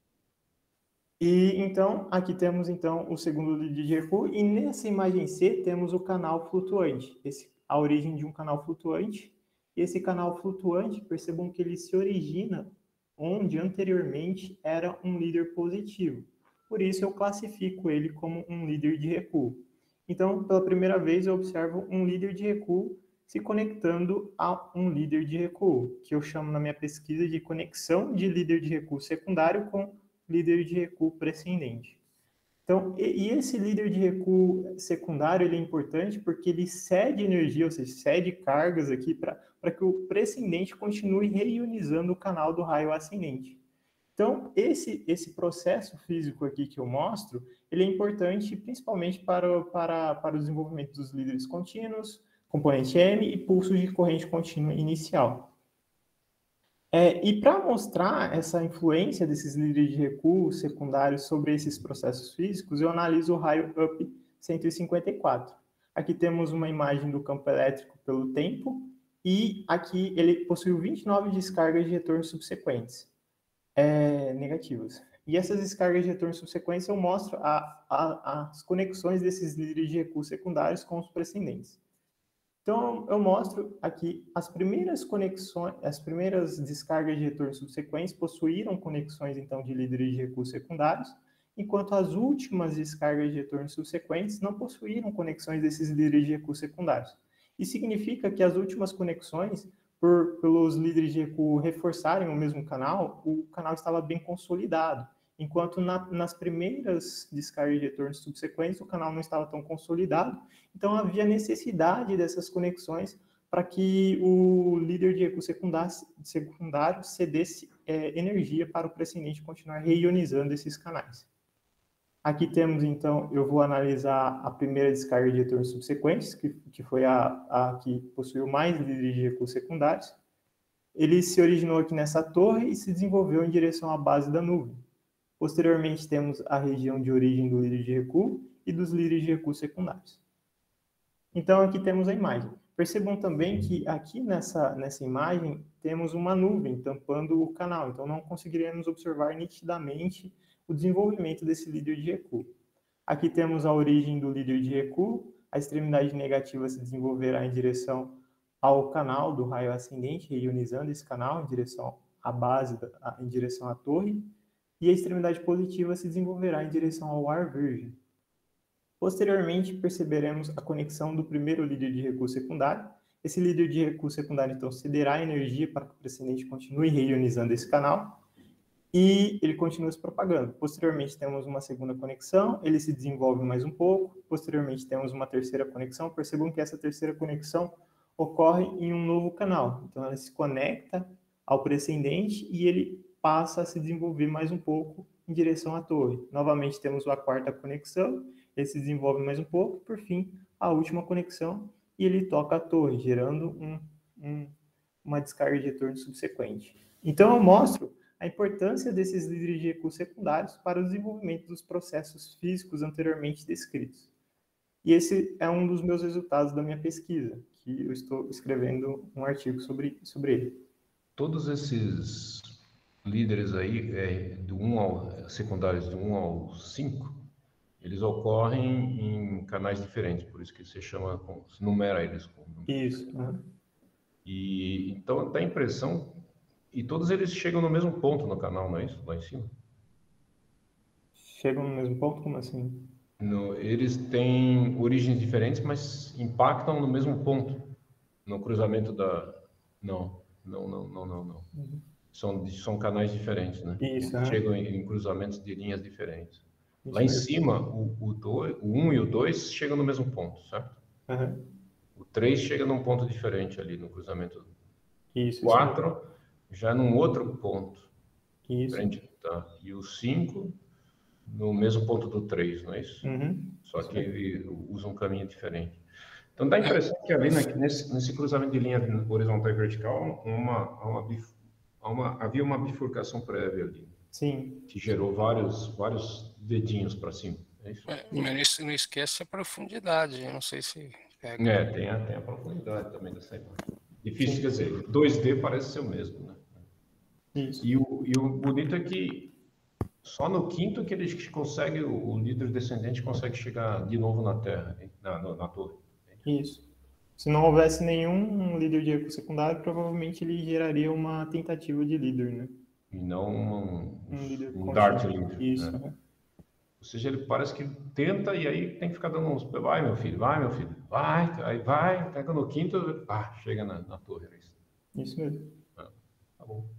E então, aqui temos então o segundo líder de recuo, e nessa imagem C temos o canal flutuante, esse, a origem de um canal flutuante. E esse canal flutuante, percebam que ele se origina onde anteriormente era um líder positivo. Por isso eu classifico ele como um líder de recuo. Então, pela primeira vez eu observo um líder de recuo se conectando a um líder de recuo, que eu chamo na minha pesquisa de conexão de líder de recuo secundário com líder de recuo precedente. Então, e, e esse líder de recuo secundário, ele é importante porque ele cede energia, ou seja, cede cargas aqui para que o precedente continue reionizando o canal do raio ascendente. Então, esse, esse processo físico aqui que eu mostro, ele é importante principalmente para, para, para o desenvolvimento dos líderes contínuos, componente M e pulsos de corrente contínua inicial. É, e para mostrar essa influência desses líderes de recuo secundários sobre esses processos físicos, eu analiso o raio up cento e cinquenta e quatro. Aqui temos uma imagem do campo elétrico pelo tempo, e aqui ele possui vinte e nove descargas de retorno subsequentes, é, negativas. E essas descargas de retorno subsequentes eu mostro a, a, as conexões desses líderes de recuo secundários com os precedentes. Então, eu mostro aqui as primeiras conexões, as primeiras descargas de retorno subsequentes possuíram conexões, então, de líderes de recuo secundários, enquanto as últimas descargas de retorno subsequentes não possuíram conexões desses líderes de recuo secundários. Isso significa que as últimas conexões, por, pelos líderes de recuo reforçarem o mesmo canal, o canal estava bem consolidado, enquanto na, nas primeiras descargas de retorno subsequentes o canal não estava tão consolidado, então havia necessidade dessas conexões para que o líder de recuo secundário, secundário cedesse é, energia para o precedente continuar reionizando esses canais. Aqui temos, então, eu vou analisar a primeira descarga de retorno subsequentes, que, que foi a, a que possuiu mais líderes de recuo secundários. Ele se originou aqui nessa torre e se desenvolveu em direção à base da nuvem. Posteriormente, temos a região de origem do líder de recuo e dos líderes de recuo secundários. Então, aqui temos a imagem. Percebam também que aqui nessa, nessa imagem temos uma nuvem tampando o canal, então não conseguiremos observar nitidamente o desenvolvimento desse líder de recuo. Aqui temos a origem do líder de recuo, a extremidade negativa se desenvolverá em direção ao canal do raio ascendente, reionizando esse canal em direção à base, da, em direção à torre, e a extremidade positiva se desenvolverá em direção ao ar virgem. Posteriormente, perceberemos a conexão do primeiro líder de recuo secundário. Esse líder de recuo secundário, então, cederá energia para que o precedente continue reionizando esse canal e ele continua se propagando. Posteriormente, temos uma segunda conexão, ele se desenvolve mais um pouco. Posteriormente, temos uma terceira conexão. Percebam que essa terceira conexão ocorre em um novo canal. Então, ela se conecta ao precedente e ele passa a se desenvolver mais um pouco em direção à torre. Novamente, temos a quarta conexão, ele se desenvolve mais um pouco, por fim, a última conexão, e ele toca a torre, gerando um, um, uma descarga de retorno subsequente. Então, eu mostro a importância desses líderes de recuo secundários para o desenvolvimento dos processos físicos anteriormente descritos. E esse é um dos meus resultados da minha pesquisa, que eu estou escrevendo um artigo sobre, sobre ele. Todos esses líderes aí, é, do um ao, secundários do um ao cinco, eles ocorrem em canais diferentes, por isso que você chama, se numera eles. Com... Isso. Uhum. E então dá a impressão, e todos eles chegam no mesmo ponto no canal, não é isso? Lá em cima? Chegam no mesmo ponto? Como assim? No, eles têm origens diferentes, mas impactam no mesmo ponto, no cruzamento da... Não, não, não, não, não, não. Uhum. São, são canais diferentes, né? Isso, chegam em, em cruzamentos de linhas diferentes. Isso Lá em mesmo. cima, o, o, dois, o um e o dois chegam no mesmo ponto, certo? Uhum. O três chega num ponto diferente ali no cruzamento. Isso, o quatro já num outro ponto. Isso. Diferente, tá? E o cinco no mesmo ponto do três, não é isso? Uhum. Só isso que é. ele usa um caminho diferente. Então dá a impressão que ali nesse, nesse cruzamento de linha horizontal e vertical uma, uma, uma, havia uma bifurcação prévia ali. Sim. Que gerou vários, vários dedinhos para cima. É isso? É, mas não esquece a profundidade. Eu não sei se pega. É, tem a, tem a profundidade também dessa imagem. Difícil, quer dizer, dois D parece ser o mesmo, né? Isso. E o, e o bonito é que só no quinto que ele consegue, o líder descendente consegue chegar de novo na Terra, na, na, na torre. Isso. Se não houvesse nenhum líder de recuo secundário, provavelmente ele geraria uma tentativa de líder, né? E não um, Um líder um contínuo. dart líder. Isso. Né? Né? Ou seja, ele parece que tenta e aí tem que ficar dando uns... Vai, meu filho, vai, meu filho. Vai, aí vai, pega no quinto, ah, chega na, na torre. Isso mesmo. Ah, tá bom.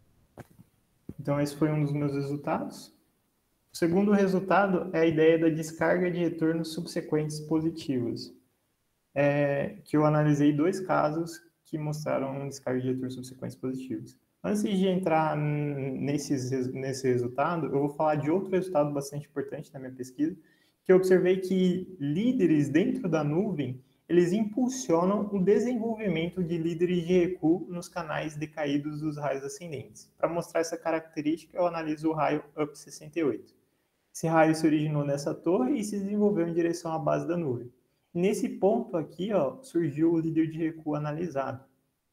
Então, esse foi um dos meus resultados. O segundo resultado é a ideia da descarga de retornos subsequentes positivos, é, que eu analisei dois casos que mostraram descarga de retornos subsequentes positivos. Antes de entrar nesses, nesse resultado, eu vou falar de outro resultado bastante importante na minha pesquisa, que eu observei que líderes dentro da nuvem, eles impulsionam o desenvolvimento de líderes de recuo nos canais decaídos dos raios ascendentes. Para mostrar essa característica, eu analiso o raio U P sessenta e oito. Esse raio se originou nessa torre e se desenvolveu em direção à base da nuvem. Nesse ponto aqui, ó, surgiu o líder de recuo analisado.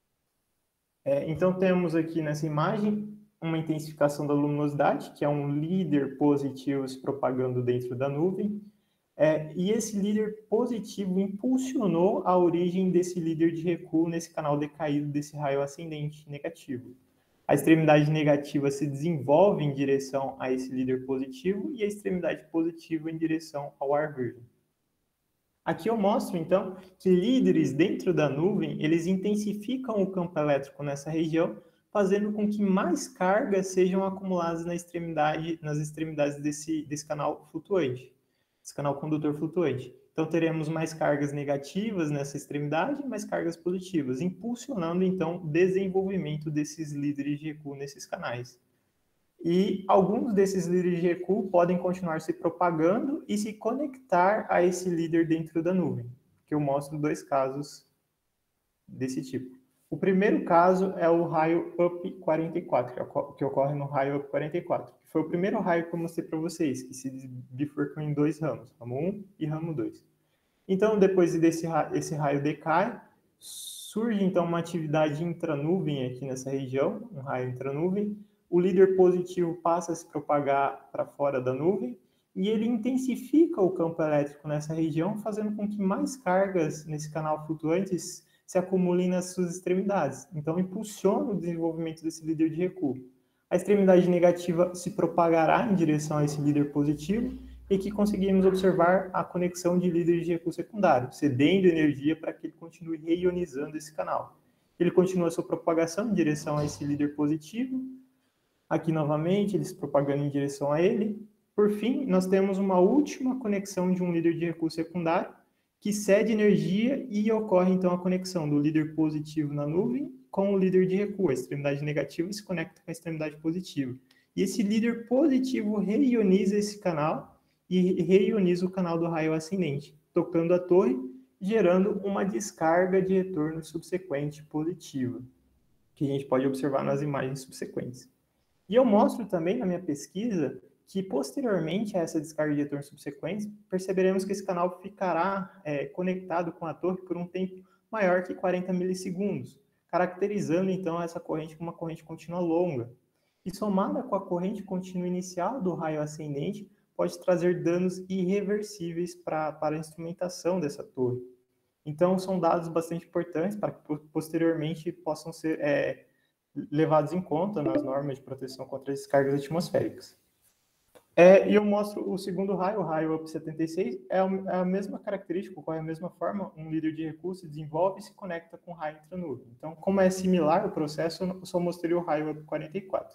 É, então, temos aqui nessa imagem uma intensificação da luminosidade, que é um líder positivo se propagando dentro da nuvem. É, e esse líder positivo impulsionou a origem desse líder de recuo nesse canal decaído desse raio ascendente negativo. A extremidade negativa se desenvolve em direção a esse líder positivo e a extremidade positiva em direção ao ar virgem. Aqui eu mostro, então, que líderes dentro da nuvem, eles intensificam o campo elétrico nessa região, fazendo com que mais cargas sejam acumuladas na extremidade, nas extremidades desse, desse canal flutuante, esse canal condutor flutuante. Então, teremos mais cargas negativas nessa extremidade e mais cargas positivas, impulsionando, então, o desenvolvimento desses líderes de recuo nesses canais. E alguns desses líderes de recuo podem continuar se propagando e se conectar a esse líder dentro da nuvem, que eu mostro dois casos desse tipo. O primeiro caso é o raio U P quarenta e quatro, que ocorre no raio U P quarenta e quatro, que foi o primeiro raio que eu mostrei para vocês, que se bifurcam em dois ramos, ramo um e ramo dois. Então, depois desse esse raio decai, surge então uma atividade intranuvem aqui nessa região, um raio intranuvem, o líder positivo passa a se propagar para fora da nuvem e ele intensifica o campo elétrico nessa região, fazendo com que mais cargas nesse canal flutuantes se acumulem nas suas extremidades. Então, impulsiona o desenvolvimento desse líder de recuo. A extremidade negativa se propagará em direção a esse líder positivo e que conseguimos observar a conexão de líderes de recuo secundário, cedendo energia para que ele continue reionizando esse canal. Ele continua sua propagação em direção a esse líder positivo. Aqui, novamente, ele se propagando em direção a ele. Por fim, nós temos uma última conexão de um líder de recuo secundário, que cede energia e ocorre, então, a conexão do líder positivo na nuvem com o líder de recuo. A extremidade negativa se conecta com a extremidade positiva. E esse líder positivo reioniza esse canal e reioniza o canal do raio ascendente, tocando a torre, gerando uma descarga de retorno subsequente positiva, que a gente pode observar nas imagens subsequentes. E eu mostro também na minha pesquisa que, posteriormente a essa descarga de retorno subsequente, perceberemos que esse canal ficará é, conectado com a torre por um tempo maior que quarenta milissegundos, caracterizando, então, essa corrente como uma corrente contínua longa. E somada com a corrente contínua inicial do raio ascendente, pode trazer danos irreversíveis pra, para a instrumentação dessa torre. Então, são dados bastante importantes para que, posteriormente, possam ser é, levados em conta nas normas de proteção contra as descargas atmosféricas. É, e eu mostro o segundo raio, o raio U P setenta e seis, é a mesma característica, ocorre da mesma forma, um líder de recuo se desenvolve e se conecta com o raio intranuvem. Então, como é similar o processo, eu só mostrei o raio U P quarenta e quatro.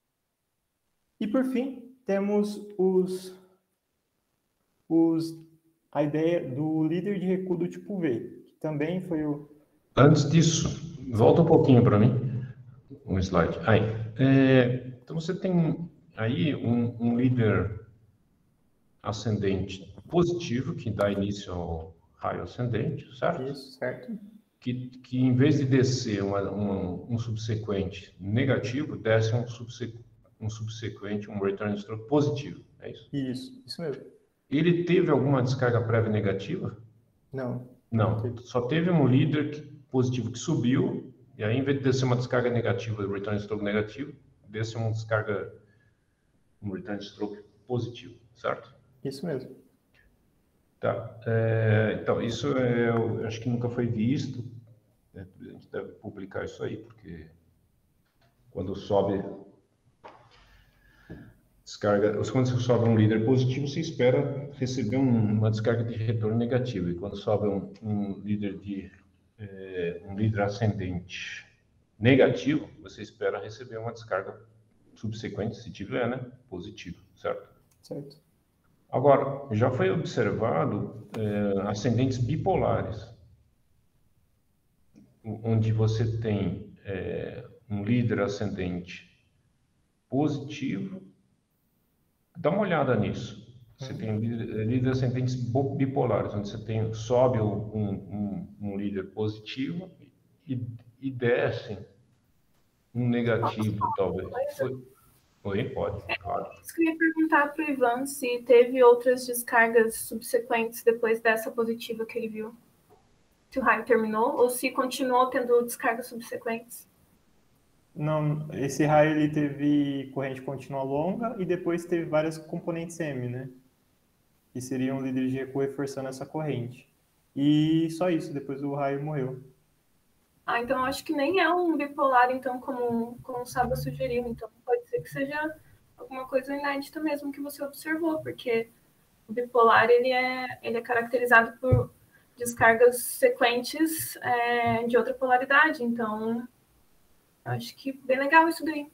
E, por fim, temos os, os, a ideia do líder de recuo do tipo V, que também foi o... Antes disso, volta um pouquinho para mim, um slide. Aí, é, então você tem aí um, um líder ascendente positivo, que dá início ao raio ascendente, certo? Isso, certo. Que, que em vez de descer uma, um, um subsequente negativo, desce um subsequente um subsequente, um return stroke positivo, é isso? Isso, isso mesmo. Ele teve alguma descarga prévia negativa? Não. Não, teve. Só teve um líder que, positivo que subiu, e aí em vez de descer uma descarga negativa, return stroke negativo, desce uma descarga, um return stroke positivo, certo? Isso mesmo. Tá, é, então isso é, eu acho que nunca foi visto, né? A gente deve publicar isso aí, porque quando sobe... Descarga, quando você sobe um líder positivo, você espera receber um, uma descarga de retorno negativo. E quando sobe um, um líder de é, um líder ascendente negativo, você espera receber uma descarga subsequente, se tiver, né, positivo, certo? Certo. Agora, já foi observado é, ascendentes bipolares, onde você tem é, um líder ascendente positivo. Dá uma olhada nisso. Você tem líderes ascendentes bipolares, onde você tem, sobe um, um, um líder positivo e, e desce um negativo, talvez. Oi, Oi pode, claro. Isso que eu ia perguntar para o Ivan se teve outras descargas subsequentes depois dessa positiva que ele viu. Se o raio terminou ou se continuou tendo descargas subsequentes. Não, esse raio ele teve corrente contínua longa e depois teve várias componentes M, né? Que seriam líderes de recuo reforçando essa corrente. E só isso, depois o raio morreu. Ah, então eu acho que nem é um bipolar, então, como, como o Saba sugeriu. Então pode ser que seja alguma coisa inédita mesmo que você observou, porque o bipolar ele é, ele é caracterizado por descargas sequentes é, de outra polaridade. Então... acho que bem legal isso daí.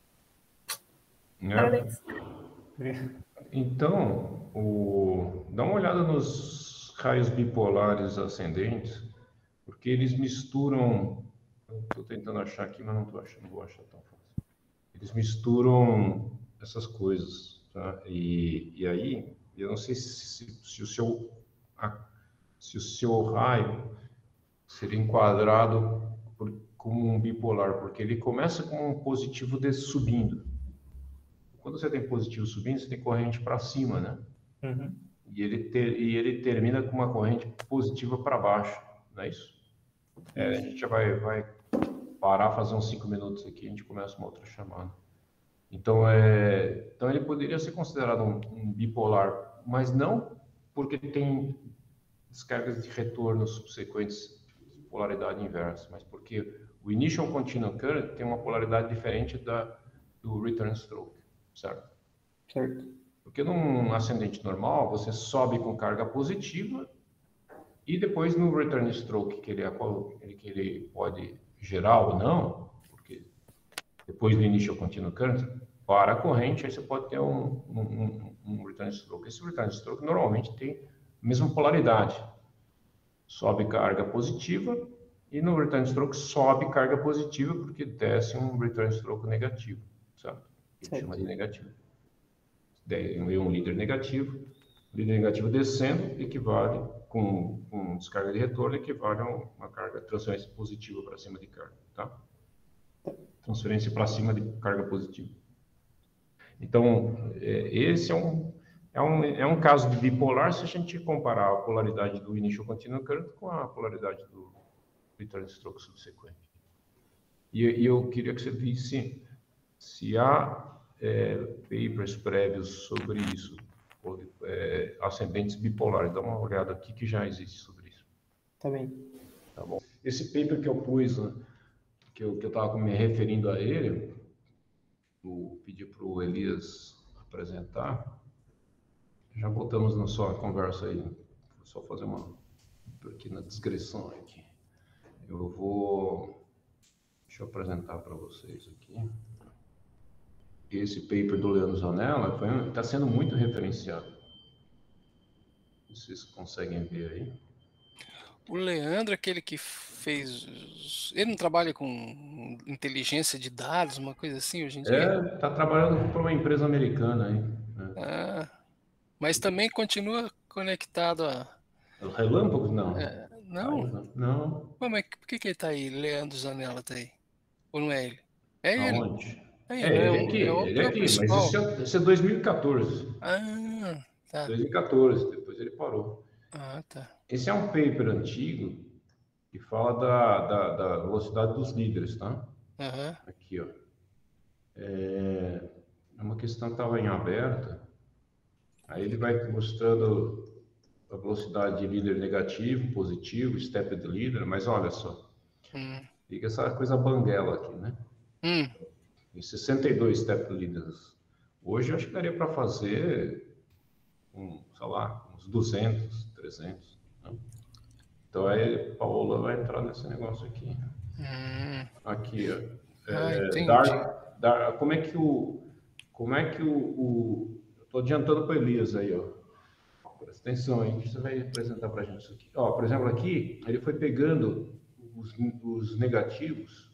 É. Então, o... dá uma olhada nos raios bipolares ascendentes, porque eles misturam... Estou tentando achar aqui, mas não, tô achando, não vou achar tão fácil. Eles misturam essas coisas, tá? E, e aí, eu não sei se, se, o seu, se o seu raio seria enquadrado por, como um bipolar, porque ele começa com um positivo de, subindo. Quando você tem positivo subindo, você tem corrente para cima, né? Uhum. E, ele ter, e ele termina com uma corrente positiva para baixo, não é isso? É, a gente já vai, vai parar, fazer uns cinco minutos aqui, a gente começa uma outra chamada. Então, é, então ele poderia ser considerado um, um bipolar, mas não porque tem descargas de retorno subsequentes de polaridade inversa, mas porque o initial continuum current tem uma polaridade diferente da, do return stroke, certo? Certo. Porque num ascendente normal, você sobe com carga positiva e depois no return stroke, que ele, que ele pode gerar ou não, porque depois do initial continuum current, para a corrente, aí você pode ter um, um, um return stroke. Esse return stroke normalmente tem a mesma polaridade. Sobe carga positiva e no return stroke sobe carga positiva porque desce um return stroke negativo, certo? A gente chama de negativo. Um líder negativo. Líder negativo descendo equivale, com, com descarga de retorno, equivale a uma carga, transferência positiva para cima de carga, tá? Transferência para cima de carga positiva. Então, esse é um, é, um, é um caso de bipolar se a gente comparar a polaridade do initial continuum current com a polaridade do return stroke subsequente. E, e eu queria que você visse se há é, papers prévios sobre isso, ou, é, ascendentes bipolares. Dá uma olhada aqui que já existe sobre isso. Tá bem. Tá bom. Esse paper que eu pus, né, que eu estava me referindo a ele, eu pedi para o Elias apresentar. Já voltamos na sua conversa aí. Vou só fazer uma pequena digressão aqui. Eu vou... Deixa eu apresentar para vocês aqui. Esse paper do Leandro Zanella está sendo muito referenciado. Vocês conseguem ver aí? O Leandro, aquele que fez... Ele não trabalha com inteligência de dados, uma coisa assim, hoje em dia? É, está trabalhando para uma empresa americana aí. Né? Ah, mas também continua conectado a... Relâmpagos, não. É, não? Ah, não. Mas por que, que ele está aí? Leandro Zanella está aí? Ou não é ele? É ele. Aonde? É É, ele, é, ele um, aqui, é, o, ele é o aqui, mas principal. esse é, esse é dois mil e quatorze. Ah, tá. dois mil e quatorze, depois ele parou. Ah, tá. Esse é um paper antigo que fala da, da, da velocidade dos líderes, tá? Uhum. Aqui, ó. É uma questão que estava em aberta. Aí ele vai mostrando a velocidade de líder negativo, positivo, step de líder, mas olha só. Hum. Fica essa coisa banguela aqui, né? Hum. Em sessenta e dois step leaders. Hoje eu acho que daria para fazer, um, sei lá, uns duzentos, trezentos. Né? Então aí a Paola vai entrar nesse negócio aqui. Hum. Aqui, ó. Ah, É, dar, dar, como é que o... Como é que o... o estou adiantando para o Elias aí, ó. Presta atenção aí, que você vai apresentar para a gente isso aqui. Ó, por exemplo, aqui, ele foi pegando os, os negativos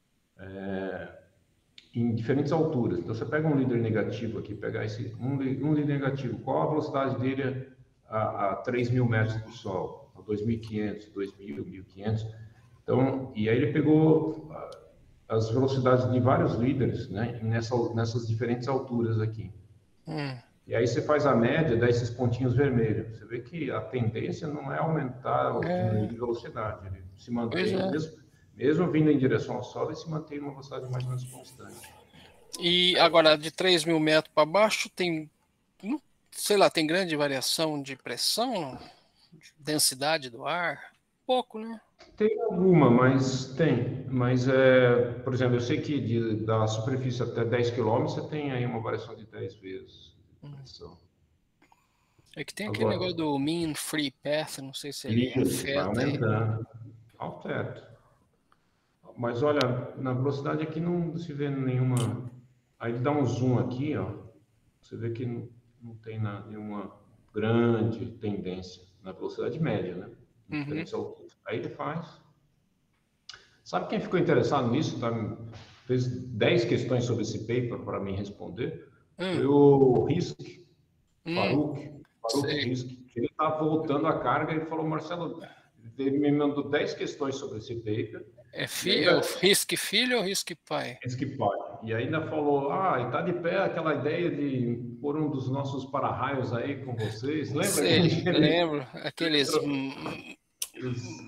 é, em diferentes alturas. Então, você pega um líder negativo aqui, pegar esse, um, um líder negativo, qual a velocidade dele a, a três mil metros do Sol? A dois mil e quinhentos, dois mil, mil e quinhentos. Então, e aí ele pegou as velocidades de vários líderes, né, nessa, nessas diferentes alturas aqui. Hum. E aí você faz a média desses pontinhos vermelhos. Você vê que a tendência não é aumentar ou diminuir de velocidade. Ele se mantém, é. mesmo, mesmo vindo em direção ao Sol, ele se mantém numa velocidade mais ou menos constante. E agora, de três mil metros para baixo, tem, sei lá, tem grande variação de pressão, de densidade do ar? Pouco, né? Tem alguma, mas tem. Mas, é, por exemplo, eu sei que de, da superfície até dez quilômetros você tem aí uma variação de dez vezes de pressão. É que tem Agora, aquele negócio do mean free path, não sei se ele isso, vai afeta aí. aumentando. Afeta. Mas olha, na velocidade aqui não se vê nenhuma... Aí ele dá um zoom aqui, ó. Você vê que não, não tem na, nenhuma grande tendência na velocidade média, né? Uhum. Aí ele faz. Sabe quem ficou interessado nisso? Tá? Fez dez questões sobre esse paper para mim responder. Hum. Foi o Risk, hum. Farouk, Farouk Risk. Ele está voltando a carga e falou, Marcelo, ele me mandou dez questões sobre esse paper. É, filho, ainda... é Risk filho ou Risk pai? Risk pai. E ainda falou, ah, está de pé aquela ideia de pôr um dos nossos para-raios aí com vocês. Lembra? Sei, lembro. Aqueles...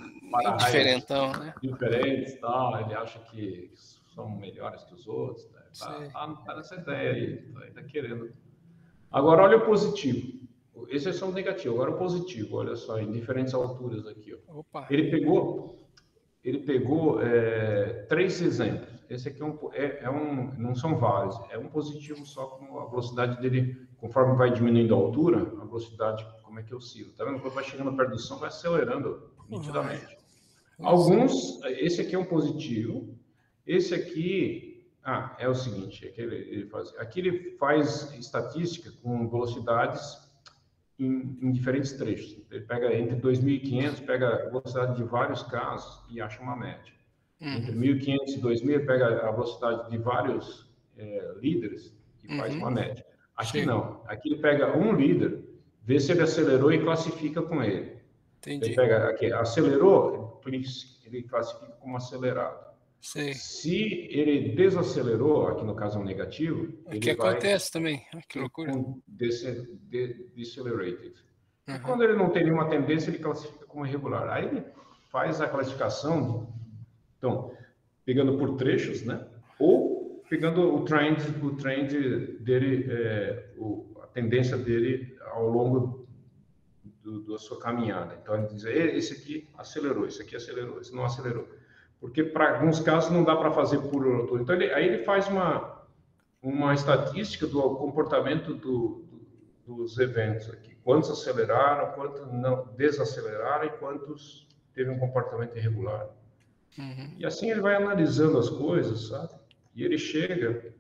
Diferentão, né? Diferentes, tal. Ele acha que são melhores que os outros, né? Tá, tá, tá nessa ideia aí, tá, tá querendo. Agora, olha o positivo. Esse é só o negativo. Agora o positivo, olha só, em diferentes alturas aqui. Ó. Opa. Ele pegou, ele pegou é, três exemplos. Esse aqui é um, é, é um, não são vários, é um positivo só com a velocidade dele, conforme vai diminuindo a altura, a velocidade, como é que oscila. Tá vendo? Quando vai chegando perto do som, vai acelerando nitidamente. Alguns, esse aqui é um positivo, esse aqui, ah, é o seguinte, aqui ele, ele faz, aqui ele faz estatística com velocidades em, em diferentes trechos. Ele pega entre dois mil e quinhentos, pega a velocidade de vários casos e acha uma média. Uhum. Entre mil e quinhentos e dois mil, ele pega a velocidade de vários é, líderes e faz uhum. uma média. Aqui Sim. não, aqui ele pega um líder, vê se ele acelerou e classifica com ele. Entendi. Ele pega aqui, acelerou, ele classifica como acelerado. Sim. Se ele desacelerou, aqui no caso é um negativo, o que acontece também, que loucura. Dece, de, decelerated. Uhum. E quando ele não tem nenhuma tendência, ele classifica como irregular. Aí ele faz a classificação, então, pegando por trechos, né? Ou pegando o trend, o trend dele, é, o, a tendência dele ao longo do, da sua caminhada. Então, ele diz, esse aqui acelerou, esse aqui acelerou, esse não acelerou. Porque para alguns casos não dá para fazer por altura. Então, ele, aí ele faz uma, uma estatística do comportamento do, do, dos eventos aqui. Quantos aceleraram, quantos não desaceleraram e quantos teve um comportamento irregular. Uhum. E assim ele vai analisando as coisas, sabe? E ele chega...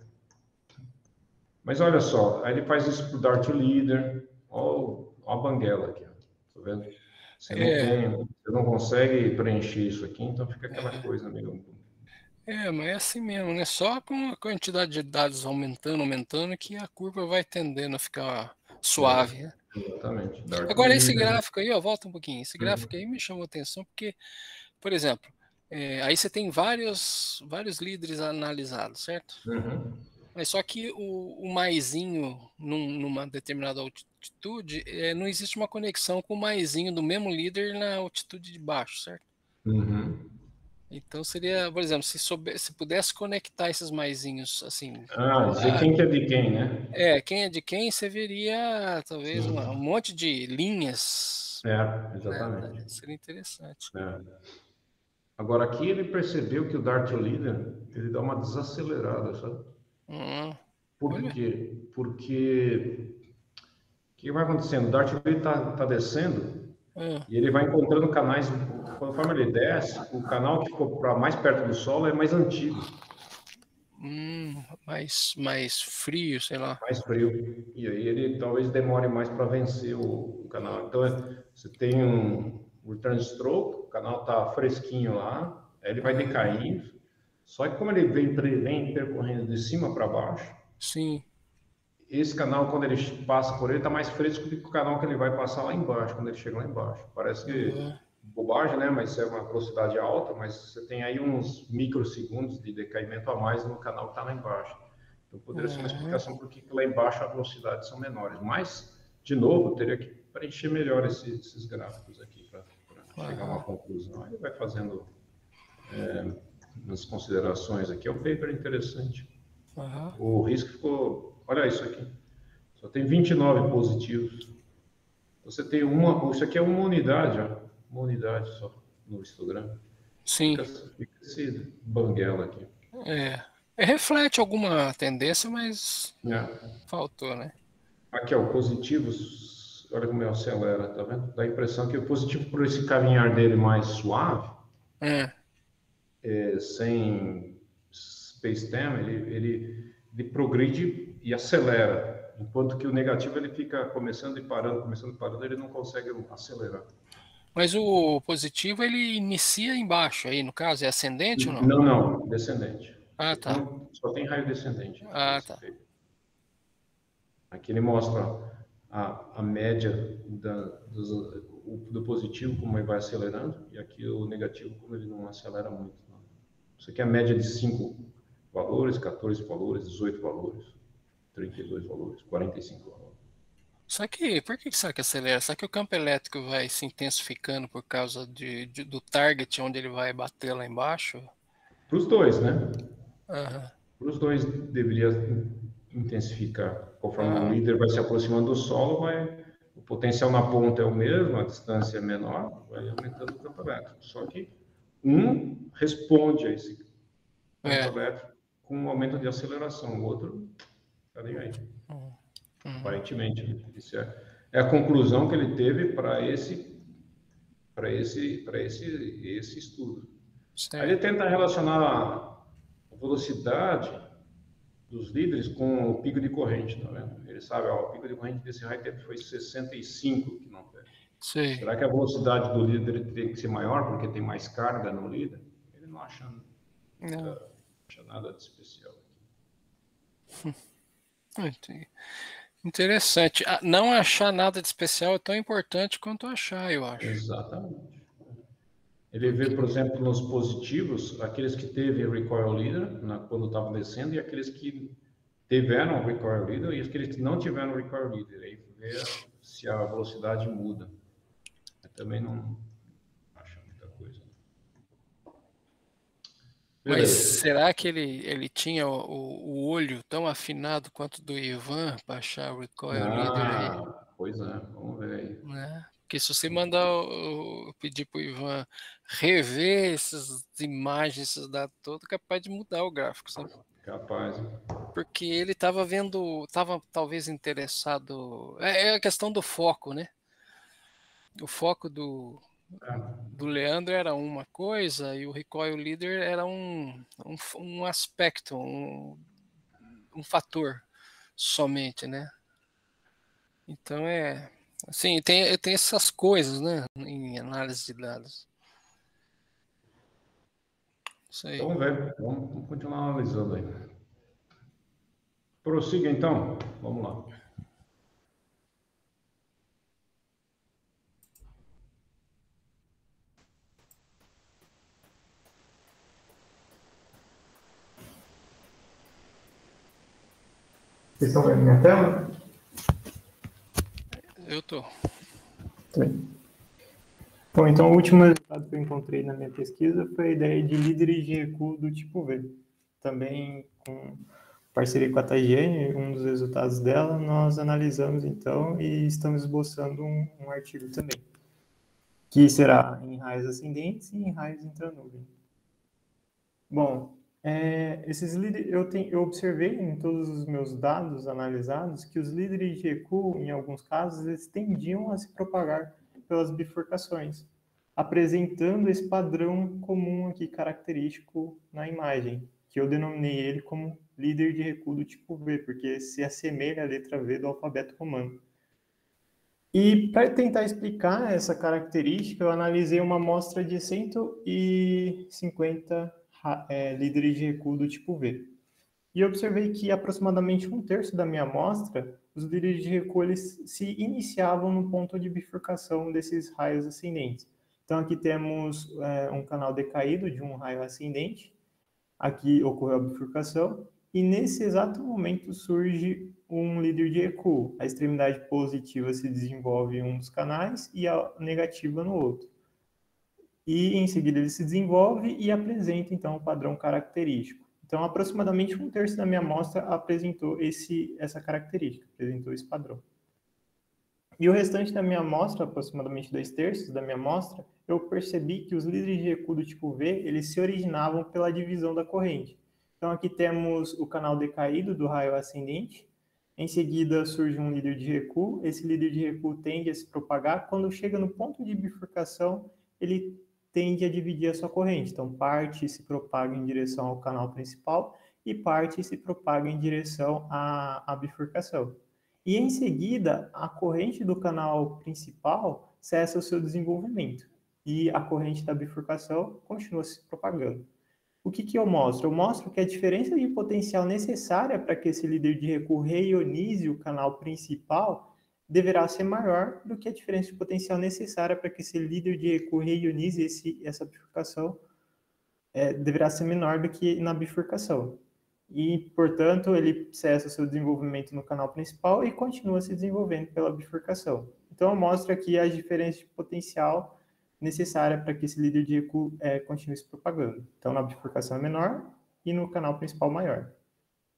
Mas olha só, aí ele faz isso para o Dart Leader. Olha a banguela aqui, ó. Tá vendo? Você não, é. tem, você não consegue preencher isso aqui, então fica aquela é. coisa meio... É, mas é assim mesmo, né? Só com a quantidade de dados aumentando, aumentando, que a curva vai tendendo a ficar suave, é. né? Exatamente. Dark Agora, esse gráfico aí, ó, volta um pouquinho. Esse gráfico uhum. aí me chamou a atenção, porque, por exemplo, é, aí você tem vários, vários líderes analisados, certo? Uhum. Mas só que o, o maisinho, num, numa determinada altitude, é, não existe uma conexão com o maisinho do mesmo líder na altitude de baixo, certo? Uhum. Então seria, por exemplo, se, souber, se pudesse conectar esses maisinhos, assim... Ah, dizer quem que é de quem, né? É, quem é de quem, você veria, talvez, uma, um monte de linhas. É, exatamente. Né? Seria interessante. É. Agora, aqui ele percebeu que o Dart Leader, ele dá uma desacelerada, sabe? Hum, Por olha. quê? Porque o que vai acontecendo? O Dart Leader está tá descendo hum. e ele vai encontrando canais. Conforme ele desce, o canal que ficou pra mais perto do solo é mais antigo. Hum, mais, mais frio, sei lá. Mais frio. E aí ele talvez demore mais para vencer o, o canal. Então você tem um return stroke, o canal está fresquinho lá, aí ele vai decaindo. Só que como ele vem, vem percorrendo de cima para baixo, sim. Esse canal, quando ele passa por ele, está mais fresco do que o canal que ele vai passar lá embaixo, quando ele chega lá embaixo. Parece que uhum. bobagem, né? Mas é uma velocidade alta, mas você tem aí uns microsegundos de decaimento a mais no canal que está lá embaixo. Então poderia uhum. ser uma explicação por que lá embaixo as velocidades são menores. Mas, de novo, teria que preencher melhor esse, esses gráficos aqui para uhum. chegar a uma conclusão. Aí vai fazendo é, as considerações aqui. É um paper interessante. Uhum. O risco ficou... Olha isso aqui. Só tem vinte e nove positivos. Você tem uma... Isso aqui é uma unidade, ó. Uma unidade só no histograma. Sim. Fica, fica esse banguela aqui. É. É, reflete alguma tendência, mas é. faltou, né? Aqui, ó, positivos. Olha como ele acelera, tá vendo? Dá a impressão que o positivo, por esse caminhar dele mais suave, é. É, sem space-time, ele, ele, ele progride e acelera. Enquanto que o negativo, ele fica começando e parando, começando e parando, ele não consegue acelerar. Mas o positivo, ele inicia embaixo aí, no caso, é ascendente ou não? Não, não, descendente. Ah, tá. Então, só tem raio descendente. Ah, tá. Aqui ele mostra a, a média da, do, do positivo, como ele vai acelerando, e aqui o negativo, como ele não acelera muito. Não. Isso aqui é a média de cinco valores, quatorze valores, dezoito valores, trinta e dois valores, quarenta e cinco valores. Só que, por que será que acelera? Será que o campo elétrico vai se intensificando por causa de, de, do target onde ele vai bater lá embaixo? Para os dois, né? Uhum. Os dois deveriam intensificar. Conforme Ah. o líder vai se aproximando do solo, vai, o potencial na ponta é o mesmo, a distância é menor, vai aumentando o campo elétrico. Só que um responde a esse campo É. elétrico com um aumento de aceleração, o outro está nem aí. Uhum. Aparentemente, né? Isso é, é a conclusão que ele teve para esse, para esse, para esse, esse estudo. Certo. Aí ele tenta relacionar a velocidade dos líderes com o pico de corrente, tá vendo? Ele sabe, ó, o pico de corrente desse raio foi sessenta e cinco quilômetros. Sim. Será que a velocidade do líder tem que ser maior porque tem mais carga no líder? Ele não acha, Não. uh, acha nada de especial. Entendi. Interessante. Ah, não achar nada de especial é tão importante quanto achar, eu acho. Exatamente. Ele vê, por exemplo, nos positivos, aqueles que teve recoil leader na, quando estavam descendo e aqueles que tiveram recoil leader e aqueles que não tiveram recoil leader. Aí vê se a velocidade muda. Eu também não acho muita coisa. Mas Beleza. será que ele, ele tinha o, o olho tão afinado quanto do Ivan para achar o recoil leader aí? Ah, pois é, vamos ver aí. Né? Porque se você mandar o, o- pedir para o Ivan rever essas imagens, esses dados todos, é capaz de mudar o gráfico, sabe? Capaz. Hein? Porque ele estava vendo, estava talvez interessado. É, é a questão do foco, né? O foco do, do Leandro era uma coisa e o recoil leader era um, um, um aspecto, um, um fator somente, né? Então é assim, tem, tem essas coisas, né? Em análise de dados. Isso aí. Vamos ver, vamos, vamos continuar analisando aí. Prossiga então, vamos lá. Vocês estão vendo minha tela? Eu tô. Tá bem. Bom, então o último resultado que eu encontrei na minha pesquisa foi a ideia de líderes de recuo do tipo V. Também com parceria com a Tagiane, um dos resultados dela, nós analisamos então e estamos esboçando um, um artigo também, que será em raios ascendentes e em raios intranuvem. Bom, é, esses líderes, eu, tenho, eu observei em todos os meus dados analisados que os líderes de recuo, em alguns casos, eles tendiam a se propagar pelas bifurcações, apresentando esse padrão comum aqui característico na imagem, que eu denominei ele como líder de recuo do tipo V, porque se assemelha à letra V do alfabeto romano. E para tentar explicar essa característica, eu analisei uma amostra de cento e cinquenta é, líderes de recuo do tipo V. E observei que aproximadamente um terço da minha amostra, os líderes de recuo eles se iniciavam no ponto de bifurcação desses raios ascendentes. Então aqui temos é, um canal decaído de um raio ascendente, aqui ocorreu a bifurcação, e nesse exato momento surge um líder de recuo. A extremidade positiva se desenvolve em um dos canais e a negativa no outro. E em seguida ele se desenvolve e apresenta então o padrão característico. Então, aproximadamente um terço da minha amostra apresentou esse, essa característica, apresentou esse padrão. E o restante da minha amostra, aproximadamente dois terços da minha amostra, eu percebi que os líderes de recuo do tipo V, eles se originavam pela divisão da corrente. Então, aqui temos o canal decaído do raio ascendente, em seguida surge um líder de recuo, esse líder de recuo tende a se propagar, quando chega no ponto de bifurcação, ele tende a dividir a sua corrente. Então, parte se propaga em direção ao canal principal e parte se propaga em direção à, à bifurcação. E, em seguida, a corrente do canal principal cessa o seu desenvolvimento e a corrente da bifurcação continua se propagando. O que, que eu mostro? Eu mostro que a diferença de potencial necessária para que esse líder de recuo reionize o canal principal deverá ser maior do que a diferença de potencial necessária para que esse líder de recuo reionize esse, essa bifurcação, é, deverá ser menor do que na bifurcação. E, portanto, ele cessa o seu desenvolvimento no canal principal e continua se desenvolvendo pela bifurcação. Então, eu mostro aqui as diferenças de potencial necessária para que esse líder de recuo é, continue se propagando. Então, na bifurcação é menor e no canal principal maior.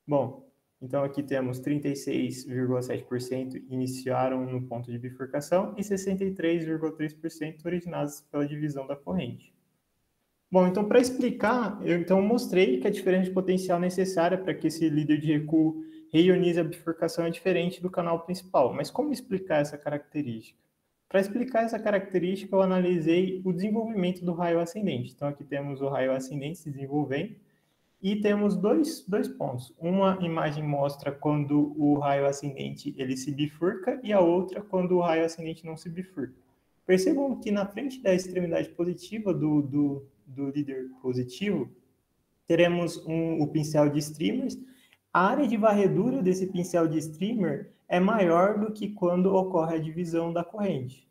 Bom, então aqui temos trinta e seis vírgula sete por cento iniciaram no ponto de bifurcação e sessenta e três vírgula três por cento originados pela divisão da corrente. Bom, então para explicar, eu então mostrei que a diferença de potencial necessária para que esse líder de recuo reionize a bifurcação é diferente do canal principal. Mas como explicar essa característica? Para explicar essa característica, eu analisei o desenvolvimento do raio ascendente. Então aqui temos o raio ascendente se desenvolvendo e temos dois, dois pontos. Uma imagem mostra quando o raio ascendente ele se bifurca e a outra quando o raio ascendente não se bifurca. Percebam que na frente da extremidade positiva do, do, do líder positivo, teremos um, o pincel de streamers. A área de varredura desse pincel de streamer é maior do que quando ocorre a divisão da corrente.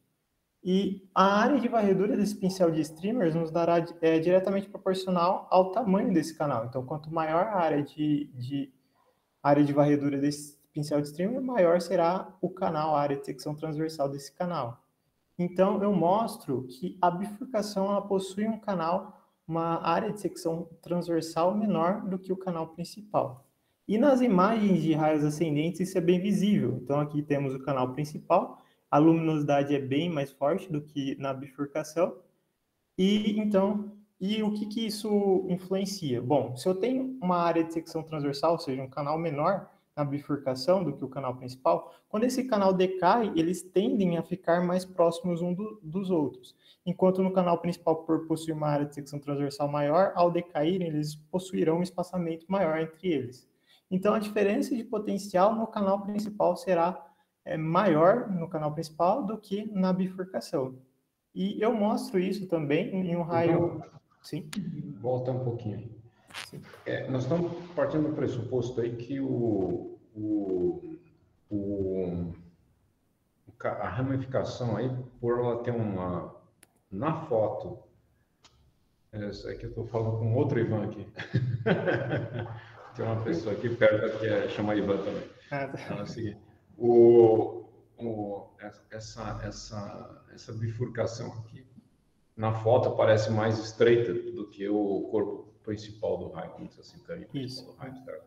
E a área de varredura desse pincel de streamers nos dará é, diretamente proporcional ao tamanho desse canal. Então, quanto maior a área de, de, área de varredura desse pincel de streamer, maior será o canal, a área de secção transversal desse canal. Então, eu mostro que a bifurcação ela possui um canal, uma área de secção transversal menor do que o canal principal. E nas imagens de raios ascendentes isso é bem visível. Então, aqui temos o canal principal, a luminosidade é bem mais forte do que na bifurcação. E, então, e o que, que isso influencia? Bom, se eu tenho uma área de secção transversal, ou seja, um canal menor na bifurcação do que o canal principal, quando esse canal decai, eles tendem a ficar mais próximos um do, dos outros. Enquanto no canal principal, por possuir uma área de secção transversal maior, ao decaírem, eles possuirão um espaçamento maior entre eles. Então, a diferença de potencial no canal principal será é, maior no canal principal do que na bifurcação. E eu mostro isso também em um raio... Então, sim? Volta um pouquinho aí. É, nós estamos partindo do pressuposto aí que o, o, o, a ramificação aí, por ela ter uma... Na foto, essa aqui eu estou falando com outro Ivan aqui. Tem uma pessoa aqui perto que é, chama Ivan também. Ah, tá. Então, é o seguinte, o, o, essa, essa, essa bifurcação aqui, na foto parece mais estreita do que o corpo principal do raio, vamos dizer assim, o caminho principal do raio. Certo?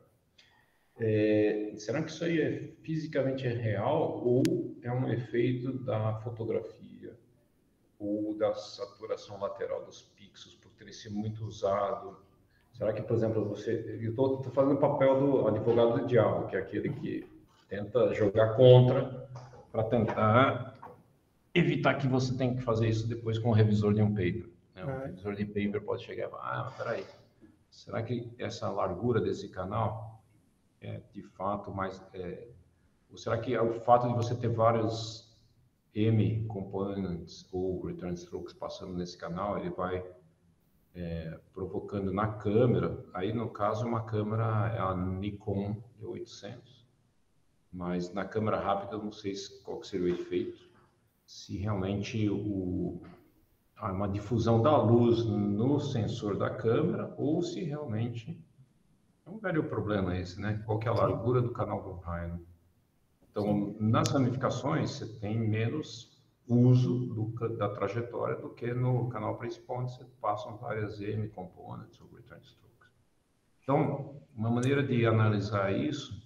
É, será que isso aí é fisicamente é real ou é um efeito da fotografia ou da saturação lateral dos pixels por ter sido muito usado? Será que, por exemplo, você... Eu estou fazendo o papel do advogado do diabo, que é aquele que tenta jogar contra para tentar evitar que você tenha que fazer isso depois com o revisor de um paper. Né? O revisor de paper pode chegar e falar, ah, peraí, será que essa largura desse canal é de fato mais... É, ou será que o fato de você ter vários M components ou return strokes passando nesse canal, ele vai é, provocando na câmera, aí no caso uma câmera é a Nikon D oitocentos, mas na câmera rápida eu não sei qual que seria o efeito, se realmente o, há uma difusão da luz no sensor da câmera ou se realmente é um velho problema esse, né? Qual que é a largura do canal do raio, né? Então, sim, nas ramificações, você tem menos uso do, da trajetória do que no canal principal, onde você passa várias M components ou return strokes. Então, uma maneira de analisar isso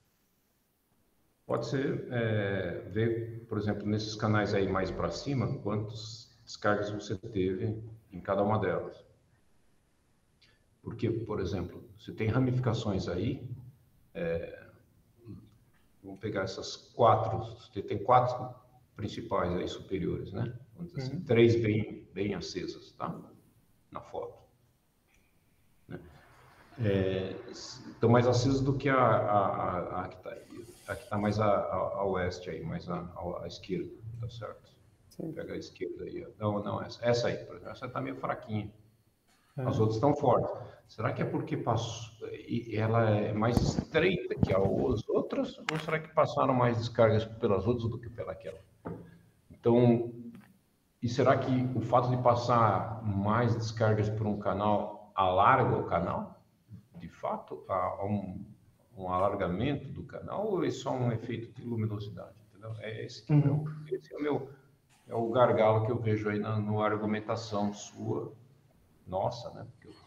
pode ser é, ver, por exemplo, nesses canais aí mais para cima, quantas descargas você teve em cada uma delas. Porque, por exemplo, você tem ramificações aí, é, vamos pegar essas quatro, você tem quatro principais aí superiores, né? Vamos dizer assim, uhum. Três bem, bem acesas, tá? Na foto. Né? É, estão mais acesas do que a, a, a, a que está a que está mais a, a, a oeste aí, mais a, a, a esquerda, tá certo? Sim. Pega a esquerda aí. Não, não, essa, essa aí, por exemplo, essa está meio fraquinha. As uhum. outras estão fortes. Será que é porque passou, ela é mais estreita que as outras, ou será que passaram mais descargas pelas outras do que pelaquela? Então, e será que o fato de passar mais descargas por um canal alarga o canal? De fato, há um, um alargamento do canal ou é só um efeito de luminosidade? Entendeu? É esse, que uhum. é, o, esse é o meu é o gargalo que eu vejo aí na, na argumentação sua, nossa, né? Porque eu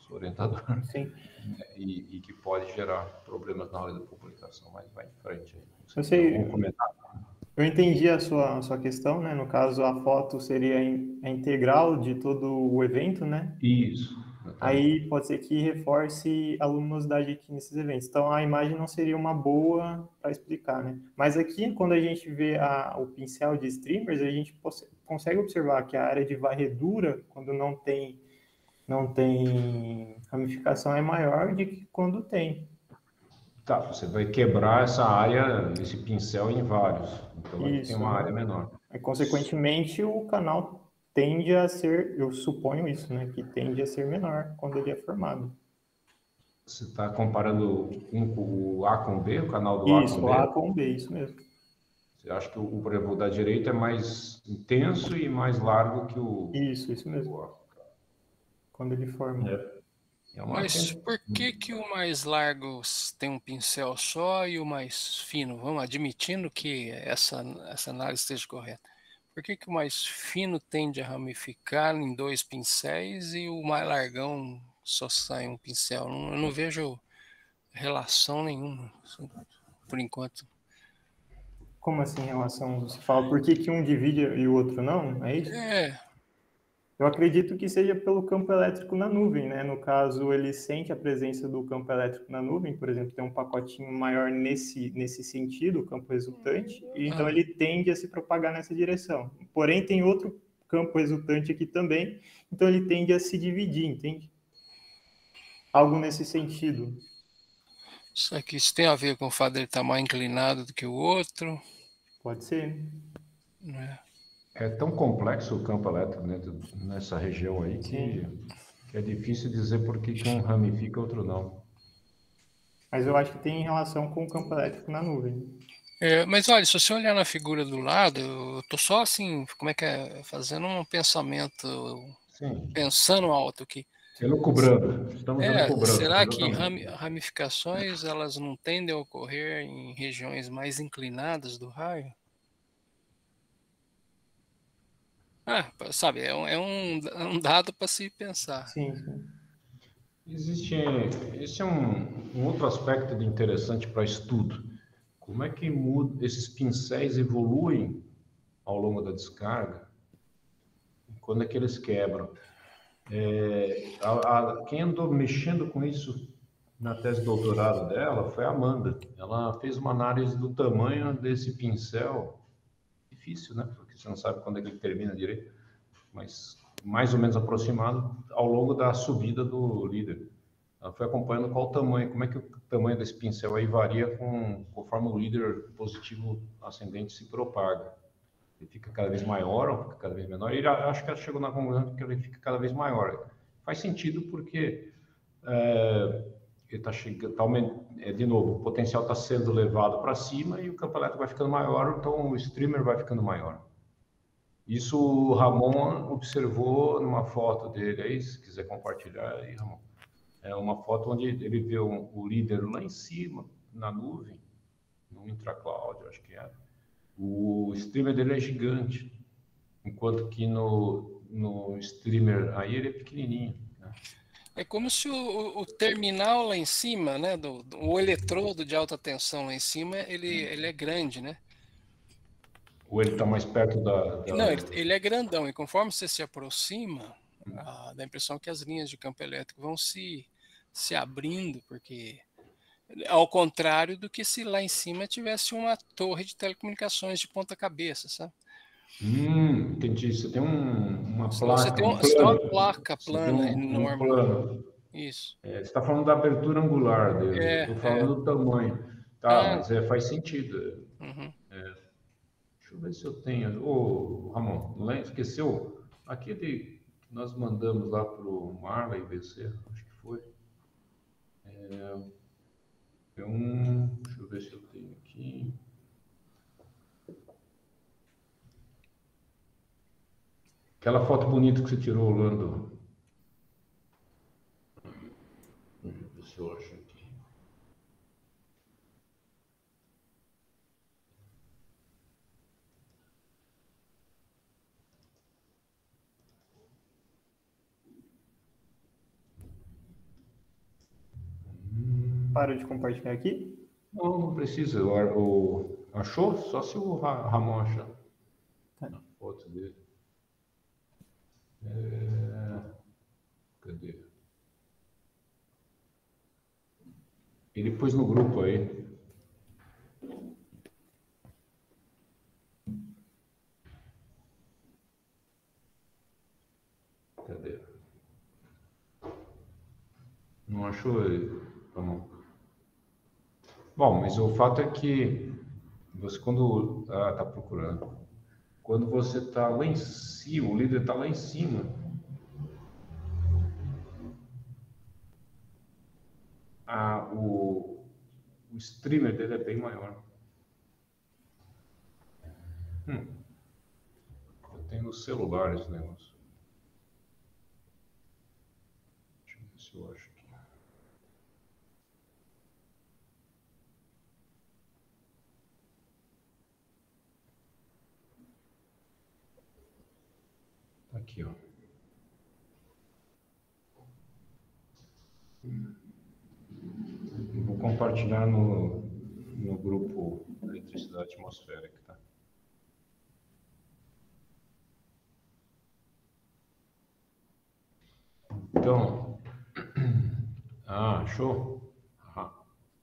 nosso orientador, Sim. e, e que pode gerar problemas na hora da publicação, mas vai em frente aí. Eu sei, Algum comentário? eu entendi a sua, a sua questão, né? No caso, a foto seria in- a integral de todo o evento, né? Isso, exatamente. Aí pode ser que reforce a luminosidade aqui nesses eventos. Então, a imagem não seria uma boa para explicar, né? Mas aqui, quando a gente vê a, o pincel de streamers, a gente pos- consegue observar que a área de varredura, quando não tem, não tem ramificação, é maior do que quando tem. Tá, você vai quebrar essa área, esse pincel em vários, então ele tem Isso, uma né? área menor. E, consequentemente, o canal tende a ser, eu suponho isso, né? Que tende a ser menor quando ele é formado. Você está comparando um com o A com o B, o canal do A com Isso, o o B? A com o B, isso mesmo. Você acha que o, por exemplo, o da direita é mais intenso e mais largo que o... Isso, isso o mesmo. A? Quando ele forma. É. É uma Mas ten- por que que o mais largo s- tem um pincel só e o mais fino? Vamos admitindo que essa, essa análise esteja correta. Por que que o mais fino tende a ramificar em dois pincéis e o mais largão só sai um pincel? Não- eu não vejo relação nenhuma, por enquanto. Como assim, em relação, você fala, por que que um divide e o outro não? É isso? É, Eu acredito que seja pelo campo elétrico na nuvem, né? No caso, ele sente a presença do campo elétrico na nuvem, por exemplo, tem um pacotinho maior nesse, nesse sentido, o campo resultante, e então ah, ele tende a se propagar nessa direção. Porém, tem outro campo resultante aqui também, então ele tende a se dividir, entende? Algo nesse sentido. isso aqui isso tem a ver com o fato dele estar mais inclinado do que o outro, Pode ser. né? É tão complexo o campo elétrico dentro, nessa região aí que, Sim. que é difícil dizer por que que um ramifica e outro não. Mas eu acho que tem relação com o campo elétrico na nuvem. É, mas olha, se você olhar na figura do lado, eu tô só assim, como é que é, fazendo um pensamento, Sim, pensando alto aqui. elucubrando. Estamos É, elucubrando, será que rami- exatamente. ramificações elas não tendem a ocorrer em regiões mais inclinadas do raio? Ah, sabe, é um, é um, é um dado para se pensar. Sim, sim. Existe, esse é um, um outro aspecto de interessante para estudo. Como é que muda, esses pincéis evoluem ao longo da descarga? Quando é que eles quebram? É, a, a, quem andou mexendo com isso na tese de doutorado dela foi a Amanda. Ela fez uma análise do tamanho desse pincel. Difícil, né? Porque você não sabe quando é que ele termina direito, mas mais ou menos aproximado ao longo da subida do líder. Ela foi acompanhando qual o tamanho, como é que o tamanho desse pincel aí varia com, conforme o líder positivo ascendente se propaga. Ele fica cada vez maior ou fica cada vez menor? E acho que ela chegou na conclusão que ele fica cada vez maior. Faz sentido porque é, ele está chegando, tá, é, de novo, o potencial está sendo levado para cima e o campo elétrico vai ficando maior, então o streamer vai ficando maior. Isso o Ramon observou numa foto dele aí, se quiser compartilhar aí, Ramon. É uma foto onde ele vê um, o líder lá em cima, na nuvem, no intracloud, acho que era. O streamer dele é gigante, enquanto que no, no streamer aí ele é pequenininho. Né? É como se o, o terminal lá em cima, né, do, do, o eletrodo de alta tensão lá em cima, ele, ele é grande, né? Ou ele está mais perto da... da... Não, ele, ele é grandão, e conforme você se aproxima, ah, dá a impressão que as linhas de campo elétrico vão se, se abrindo, porque ao contrário do que se lá em cima tivesse uma torre de telecomunicações de ponta cabeça, sabe? Hum, entendi. Você tem um, uma Você placa, tem, um uma, você tem uma plano. placa Você tem plana um, um enorme. plano. Isso. É, você está falando da abertura angular dele. Eu É, estou é. falando do tamanho. Tá, Ah, mas é, faz sentido. uhum. É, deixa eu ver se eu tenho. Ô, Ramon, não é- esqueceu? Aquele que nós mandamos lá para o Marley V C, acho que foi. É, é um. Deixa eu ver se eu tenho aqui. Aquela foto bonita que você tirou, Orlando. Deixa eu ver se eu acho aqui. paro de compartilhar aqui? Não, não precisa. O, o, achou? Só se o Ra- Ramon achar. Tá. A foto dele. É, cadê? Ele pôs no grupo aí. Cadê? Não achou ele? Ramon? Bom, mas o fato é que você quando ah, tá procurando, quando você está lá em cima, o líder está lá em cima, a, o, o streamer dele é bem maior. Hum, eu tenho no celular esse negócio. Deixa eu ver se eu acho aqui. Tá aqui, ó. Eu vou compartilhar no, no grupo Eletricidade Atmosférica, tá? Então, ah, show. Ah.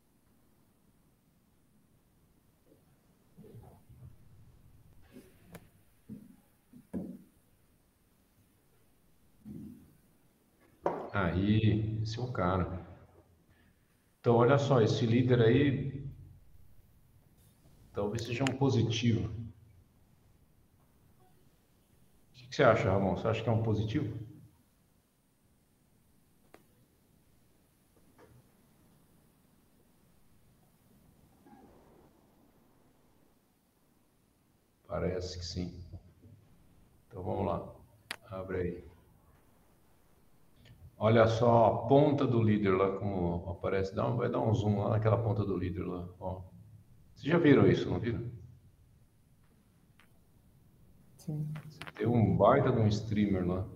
Aí, esse é o cara. Então, olha só, esse líder aí talvez seja um positivo. O que que você acha, Ramon? Você acha que é um positivo? Parece que sim. Então vamos lá. Abre aí. Olha só a ponta do líder lá como aparece. Dá um- vai dar um zoom lá naquela ponta do líder lá. Ó. Vocês já viram isso, não viram? Sim. Tem um baita de um streamer lá.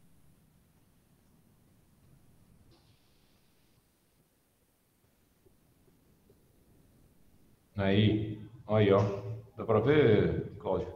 Aí, aí, ó. Dá pra ver, Cláudio?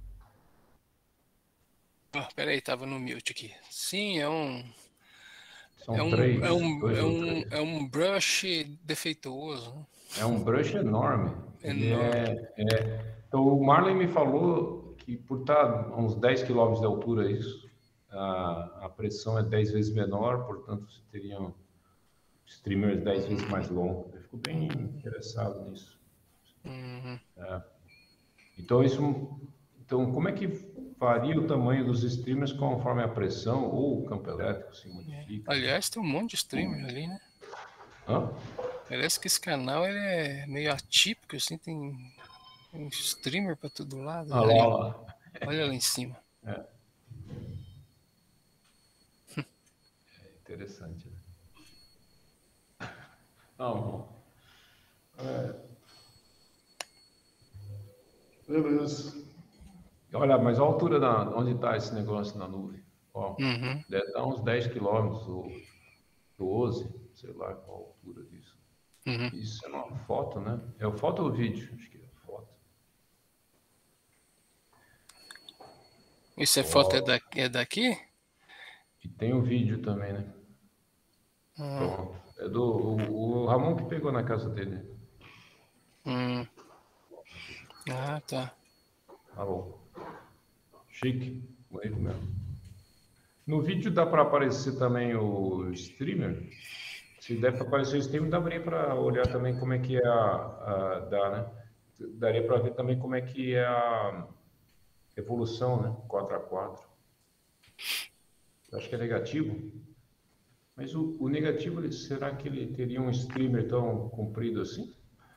Ah, peraí, tava no mute aqui. Sim, é um. São É um, três, é um, dois é ou um, três. é um brush defeituoso, né? É um brush enorme. Ele Enorme. é, é... Então, o Marlon me falou que por estar a uns dez quilômetros de altura, isso, a, a pressão é dez vezes menor, portanto, você teria um streamers dez vezes mais longo. Eu fico bem interessado nisso. Uhum. É. Então, isso, então, como é que varia o tamanho dos streamers conforme a pressão ou o campo elétrico se modifica? Aliás, tem um monte de streamer ali, né? Hã? Parece que esse canal ele é meio atípico, assim, tem um streamer para todo lado. Ah, Ali, lá, ó. lá. Olha lá em cima. É. Interessante, né? Não, é. Beleza. Olha, mas a altura da, onde está esse negócio na nuvem? Ó, Uhum. deve estar uns dez quilômetros ou doze, sei lá qual a altura disso. Uhum. Isso é uma foto, né? É o foto ou vídeo? Acho que é foto. Isso é foto é, da, é daqui? E tem o vídeo também, né? Uhum. Pronto. É do o, o Ramon que pegou na casa dele. Hum. Ah, tá. Tá bom. Chique. Bonito mesmo. No vídeo dá para aparecer também o streamer. Se der para aparecer o streamer, daria para olhar também como é que é a, a dá, né? Daria para ver também como é que é a evolução, né? quatro a quatro. Eu acho que é negativo. Mas o, o negativo, ele- será que ele teria um streamer tão comprido assim?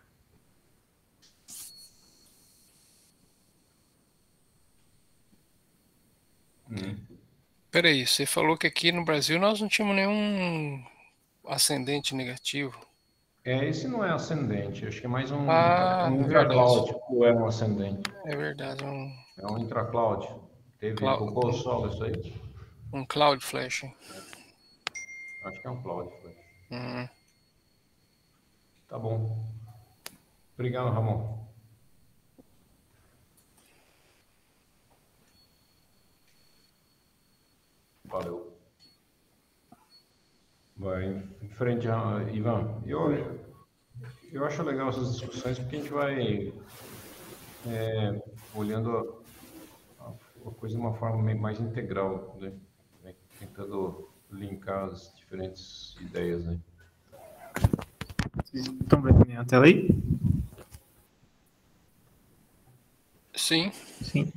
Hum. Peraí, você falou que aqui no Brasil nós não tínhamos nenhum ascendente negativo. É, esse não é ascendente, acho que é mais um, Ah, um é verdade. intracloud, ou é um ascendente? É verdade, um, É um intracloud. Teve, clou- tocou o solo isso aí? um cloud flashing. Acho que é um cloud. Hum. Tá bom. Obrigado, Ramon. Valeu. Vai em frente, Ivan. Eu, eu acho legal essas discussões porque a gente vai é, olhando a, a coisa de uma forma mais integral, né? Tentando linkar as diferentes ideias, né? Vocês estão vendo minha tela aí? Sim. Sim.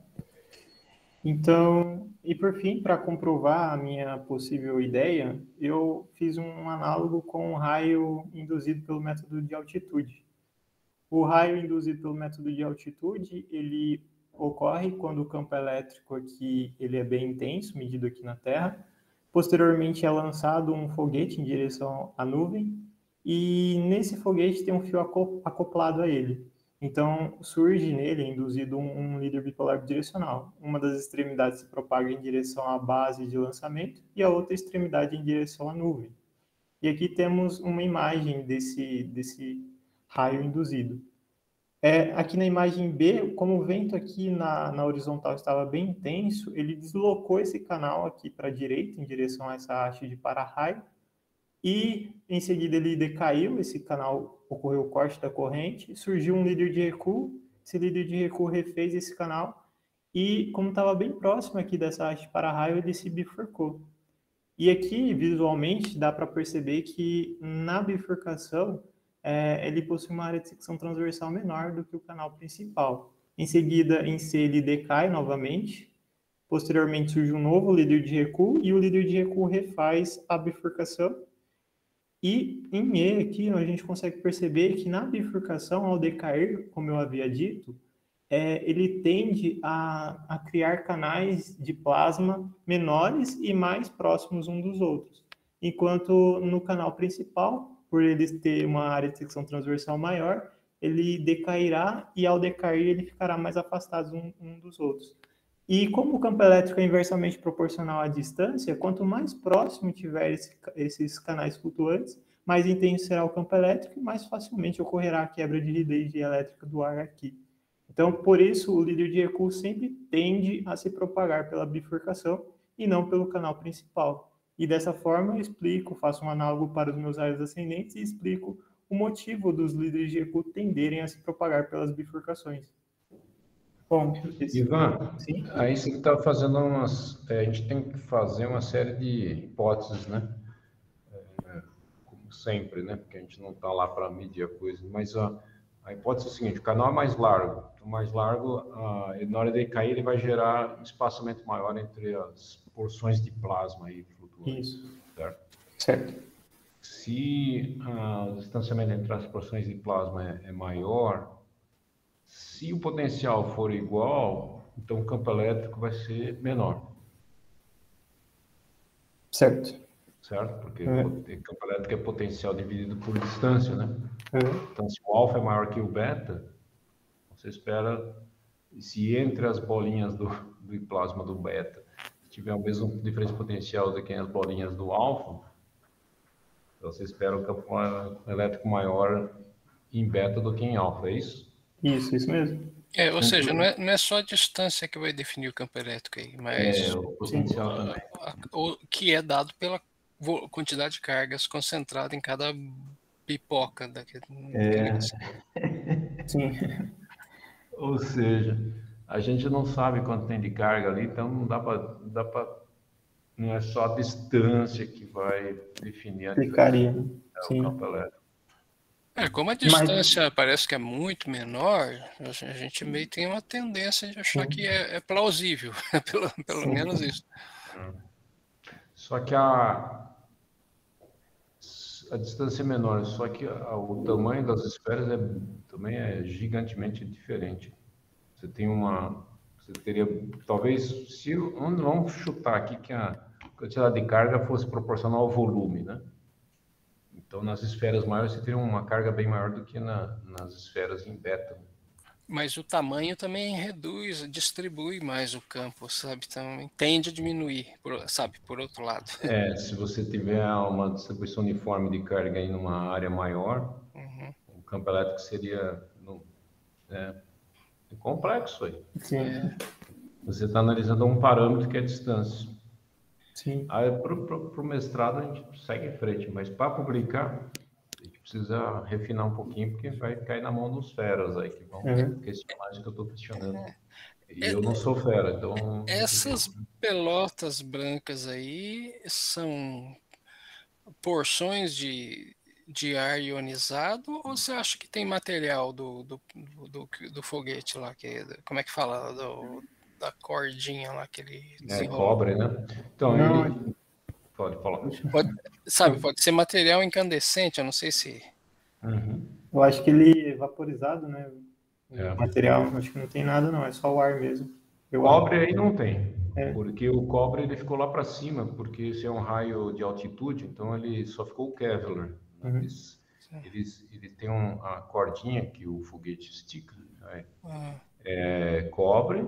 Então, e por fim, para comprovar a minha possível ideia, eu fiz um análogo com o raio induzido pelo método de altitude. O raio induzido pelo método de altitude, ele ocorre quando o campo elétrico aqui ele é bem intenso, medido aqui na Terra. Posteriormente é lançado um foguete em direção à nuvem e nesse foguete tem um fio acoplado a ele. Então, surge nele, induzido um, um líder bipolar bidirecional. Uma das extremidades se propaga em direção à base de lançamento e a outra extremidade em direção à nuvem. E aqui temos uma imagem desse, desse raio induzido. É, aqui na imagem B, como o vento aqui na, na horizontal estava bem intenso, ele deslocou esse canal aqui para a direita, em direção a essa haste de para-raio, e em seguida ele decaiu, esse canal ocorreu o corte da corrente, surgiu um líder de recuo, esse líder de recuo refez esse canal, e como estava bem próximo aqui dessa haste de para-raio, ele se bifurcou. E aqui, visualmente, dá para perceber que na bifurcação, é, ele possui uma área de secção transversal menor do que o canal principal. Em seguida, em C, ele decai novamente. Posteriormente, surge um novo líder de recuo e o líder de recuo refaz a bifurcação. E em E aqui, a gente consegue perceber que na bifurcação, ao decair, como eu havia dito, é, ele tende a, a criar canais de plasma menores e mais próximos uns dos outros. Enquanto no canal principal, por ele ter uma área de secção transversal maior, ele decairá e ao decair ele ficará mais afastado um, um dos outros. E como o campo elétrico é inversamente proporcional à distância, quanto mais próximo tiver esse, esses canais flutuantes, mais intenso será o campo elétrico e mais facilmente ocorrerá a quebra de rigidez elétrica do ar aqui. Então, por isso, o líder de recuo sempre tende a se propagar pela bifurcação e não pelo canal principal. E dessa forma eu explico, faço um análogo para os meus raios ascendentes e explico o motivo dos líderes de recuo tenderem a se propagar pelas bifurcações. Bom, esse... Ivan, Sim? aí você está fazendo umas... É, a gente tem que fazer uma série de hipóteses, né? É, como sempre, né? Porque a gente não está lá para medir a coisa. Mas a, a hipótese é a seguinte, o canal é mais largo. Então, mais largo, a, na hora de cair, ele vai gerar um espaçamento maior entre as porções de plasma aí flutuantes. Isso. Certo? Certo. Se a, o distanciamento entre as porções de plasma é, é maior... Se o potencial for igual, então o campo elétrico vai ser menor. Certo. Certo? Porque É. o campo elétrico é potencial dividido por distância, né? É. Então, se o alfa é maior que o beta, você espera, se entre as bolinhas do, do plasma do beta tiver o mesmo diferença potencial do que as bolinhas do alfa, você espera o campo elétrico maior em beta do que em alfa, é isso? Isso, isso mesmo. É, ou seja, não é, não é só a distância que vai definir o campo elétrico aí, mas É, o potencial também. o que é dado pela quantidade de cargas concentrada em cada pipoca daquele. É. Sim. Ou seja, a gente não sabe quanto tem de carga ali, então não dá para, dá para, não é só a distância que vai definir a Ficaria. diferença Sim. do campo elétrico. É, como a distância Mas... parece que é muito menor, a gente meio tem uma tendência de achar Sim. que é, é plausível, pelo, pelo menos isso. Só que a, a distância é menor, só que a, o tamanho das esferas é, também é gigantemente diferente. Você tem uma, você teria, talvez, se vamos chutar aqui que a quantidade de carga fosse proporcional ao volume, né? Então, nas esferas maiores, você teria uma carga bem maior do que na, nas esferas em beta. Mas o tamanho também reduz, distribui mais o campo, sabe? Então, tende a diminuir, por, sabe? Por outro lado. É, se você tiver uma distribuição uniforme de carga em uma área maior, Uhum. O campo elétrico seria... No, é, é complexo aí. Sim, É. Você está analisando um parâmetro que é a distância. sim. Aí, para o mestrado, a gente segue em frente, mas para publicar, a gente precisa refinar um pouquinho, porque vai cair na mão dos feras aí, que vão Uhum. questionar isso que eu estou questionando. E É, eu não sou fera, então... essas pelotas brancas aí são porções de, de ar ionizado ou você acha que tem material do, do, do, do, do foguete lá, que, como é que fala, do, da cordinha lá que ele É, desenrola? cobre, né? Então, Não, ele... Pode falar. Pode, sabe, pode ser material incandescente, eu não sei se... Uhum. eu acho que ele é vaporizado, né? O É. material, acho que não tem nada, não. É só o ar mesmo. Eu Cobre aí não tem, É. porque o cobre ele ficou lá para cima, porque esse é um raio de altitude, então ele só ficou o Kevlar. Né? Uhum. Eles, eles, ele tem um, a cordinha que o foguete estica, né? Ah, É cobre,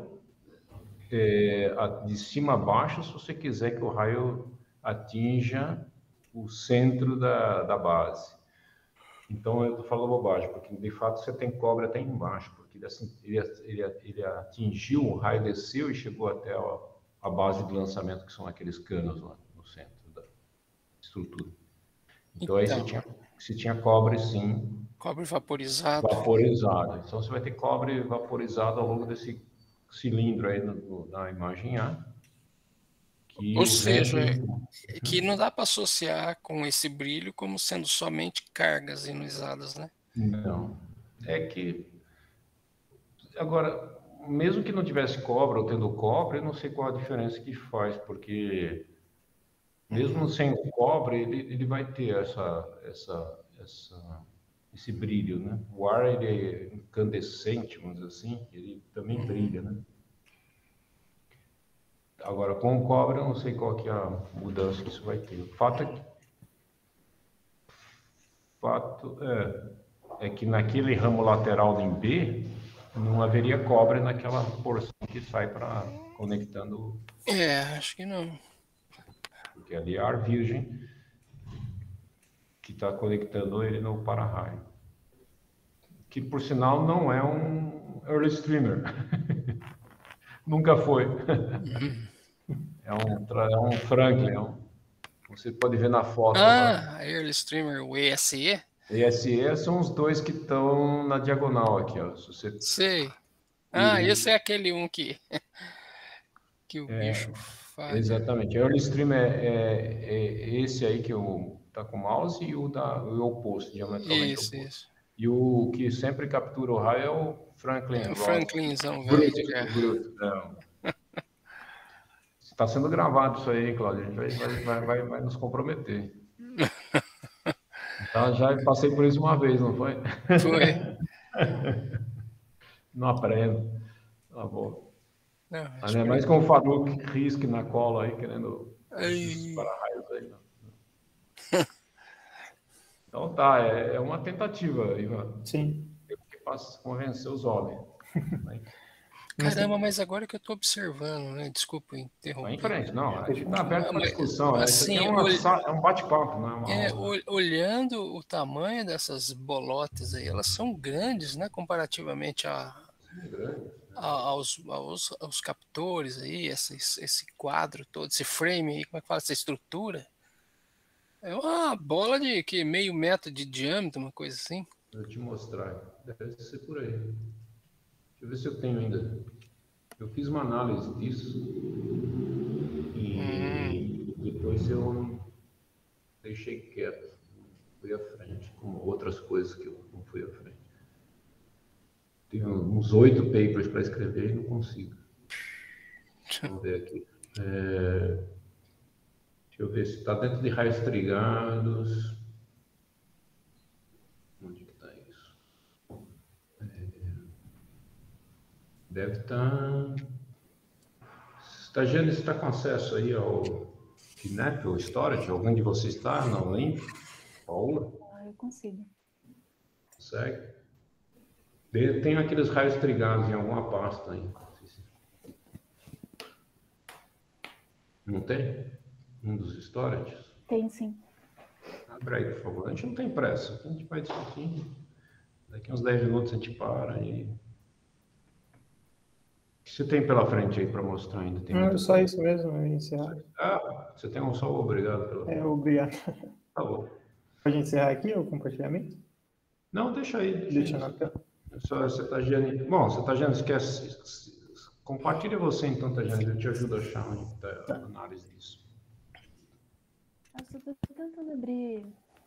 é, a- de cima a baixo, se você quiser que o raio atinja o centro da, da base. Então eu estou falando bobagem, porque de fato você tem cobre até embaixo, porque ele, assim, ele, ele, ele atingiu, o raio desceu e chegou até a, a base de lançamento, que são aqueles canos lá no centro da estrutura. Então, aí você então, tinha, você tinha cobre, sim, cobre vaporizado. vaporizado. Então você vai ter cobre vaporizado ao longo desse cilindro aí no, no, na imagem A. Que Ou o seja, vento... que não dá para associar com esse brilho como sendo somente cargas ionizadas, né? Não. É que... Agora, mesmo que não tivesse cobre ou tendo cobre, eu não sei qual a diferença que faz, porque mesmo sem o cobre, ele, ele vai ter essa, essa, essa, esse brilho, né? O ar, ele é incandescente, vamos dizer assim, ele também brilha, né? Agora, com o cobre, eu não sei qual que é a mudança que isso vai ter. O fato é que, fato é, é que naquele ramo lateral em B, não haveria cobre naquela porção que sai para conectando, É, acho que não. porque ali é ar virgem que está conectando ele no para-raio. Que, por sinal, não é um early streamer. Nunca foi. É um, tra- é um Franklin. É um, você pode ver na foto lá. Ah, Early Streamer, o E S E? E S E são os dois que estão na diagonal aqui, ó. Se você... Sei. Ah, E- esse é aquele um que, que o bicho falha. Exatamente. Early Stream é, é, é esse aí que eu tá com o mouse e o da o oposto, diametralmente Isso, oposto. isso. E o que sempre captura o raio é o Franklin É o Ross. Franklinzão velho Bruto, já. bruto. Está sendo gravado isso aí, Cláudio. A gente vai, vai, vai, vai, vai nos comprometer. Então, já passei por isso uma vez, não foi? Foi. Não aprendo. Tá bom. Não, Mas é mais com o Faruq risque na cola aí, querendo esses para-raios aí. Não. Então tá, é, é uma tentativa, Ivan. Sim. Eu que posso convencer os homens. Né? Caramba, mas agora que eu tô observando, né? Desculpa Vai em interromper. frente, não. A gente está aberto para Mas, discussão. Né? Isso aqui assim, é, uma, olh- sa- é um bate-papo, não é uma É, aula. ol- olhando o tamanho dessas bolotas aí, elas são grandes, né? Comparativamente a, a- aos, aos, aos captores aí, esse, esse quadro todo, esse frame aí, como é que fala? Essa estrutura. É uma bola de que meio metro de diâmetro, uma coisa assim. Vou te mostrar. Deve ser por aí. Deixa eu ver se eu tenho ainda. Eu fiz uma análise disso e depois eu deixei quieto. Fui à frente, como outras coisas que eu não fui à frente. Tenho uns oito papers para escrever e não consigo. Vamos ver aqui. É... Deixa eu ver se está dentro de raios trigados. Onde que está isso? Deve estar... Estagiário, você está com acesso aí ao Knap ou Storage? Alguém de vocês está no link? Paula? Ah, eu consigo. Consegue? Tem tem aqueles raios trigados em alguma pasta aí. Não tem? Um dos storages? Tem sim. Ah, Abre aí, por favor. A gente não tem pressa. A gente vai discutindo. Daqui uns dez minutos a gente para e... O que você tem pela frente aí para mostrar ainda? Tem Não, muita só coisa. isso mesmo, eu ia encerrar. Ah, você tem um só, obrigado pela... É, obrigado. Tá bom. Pode encerrar aqui o compartilhamento? Não, deixa aí. Deixa, Deixa aí. na tela. Só, você tá Giane... Bom, você tá Giane, esquece. Compartilha você então, Tajane, eu te ajudo a achar onde está a análise disso. Eu só tô tentando abrir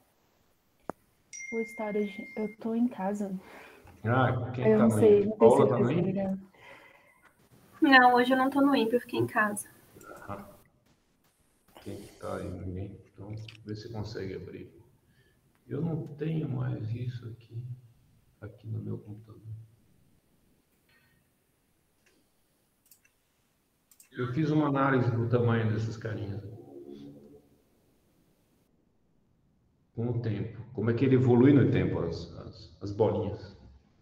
o storage. Eu tô em casa. Ah, quem Eu tá não no sei, I N P? não tenho Paula tá certeza, no tá I N P? ligado? Não, hoje eu não tô no I N P, eu fiquei em casa. Ah, quem que tá aí? Ninguém? Então, vê se consegue abrir. Eu não tenho mais isso aqui, aqui no meu computador. Eu fiz uma análise do tamanho desses carinhas. Com o tempo. Como é que ele evolui no tempo, as, as, as bolinhas.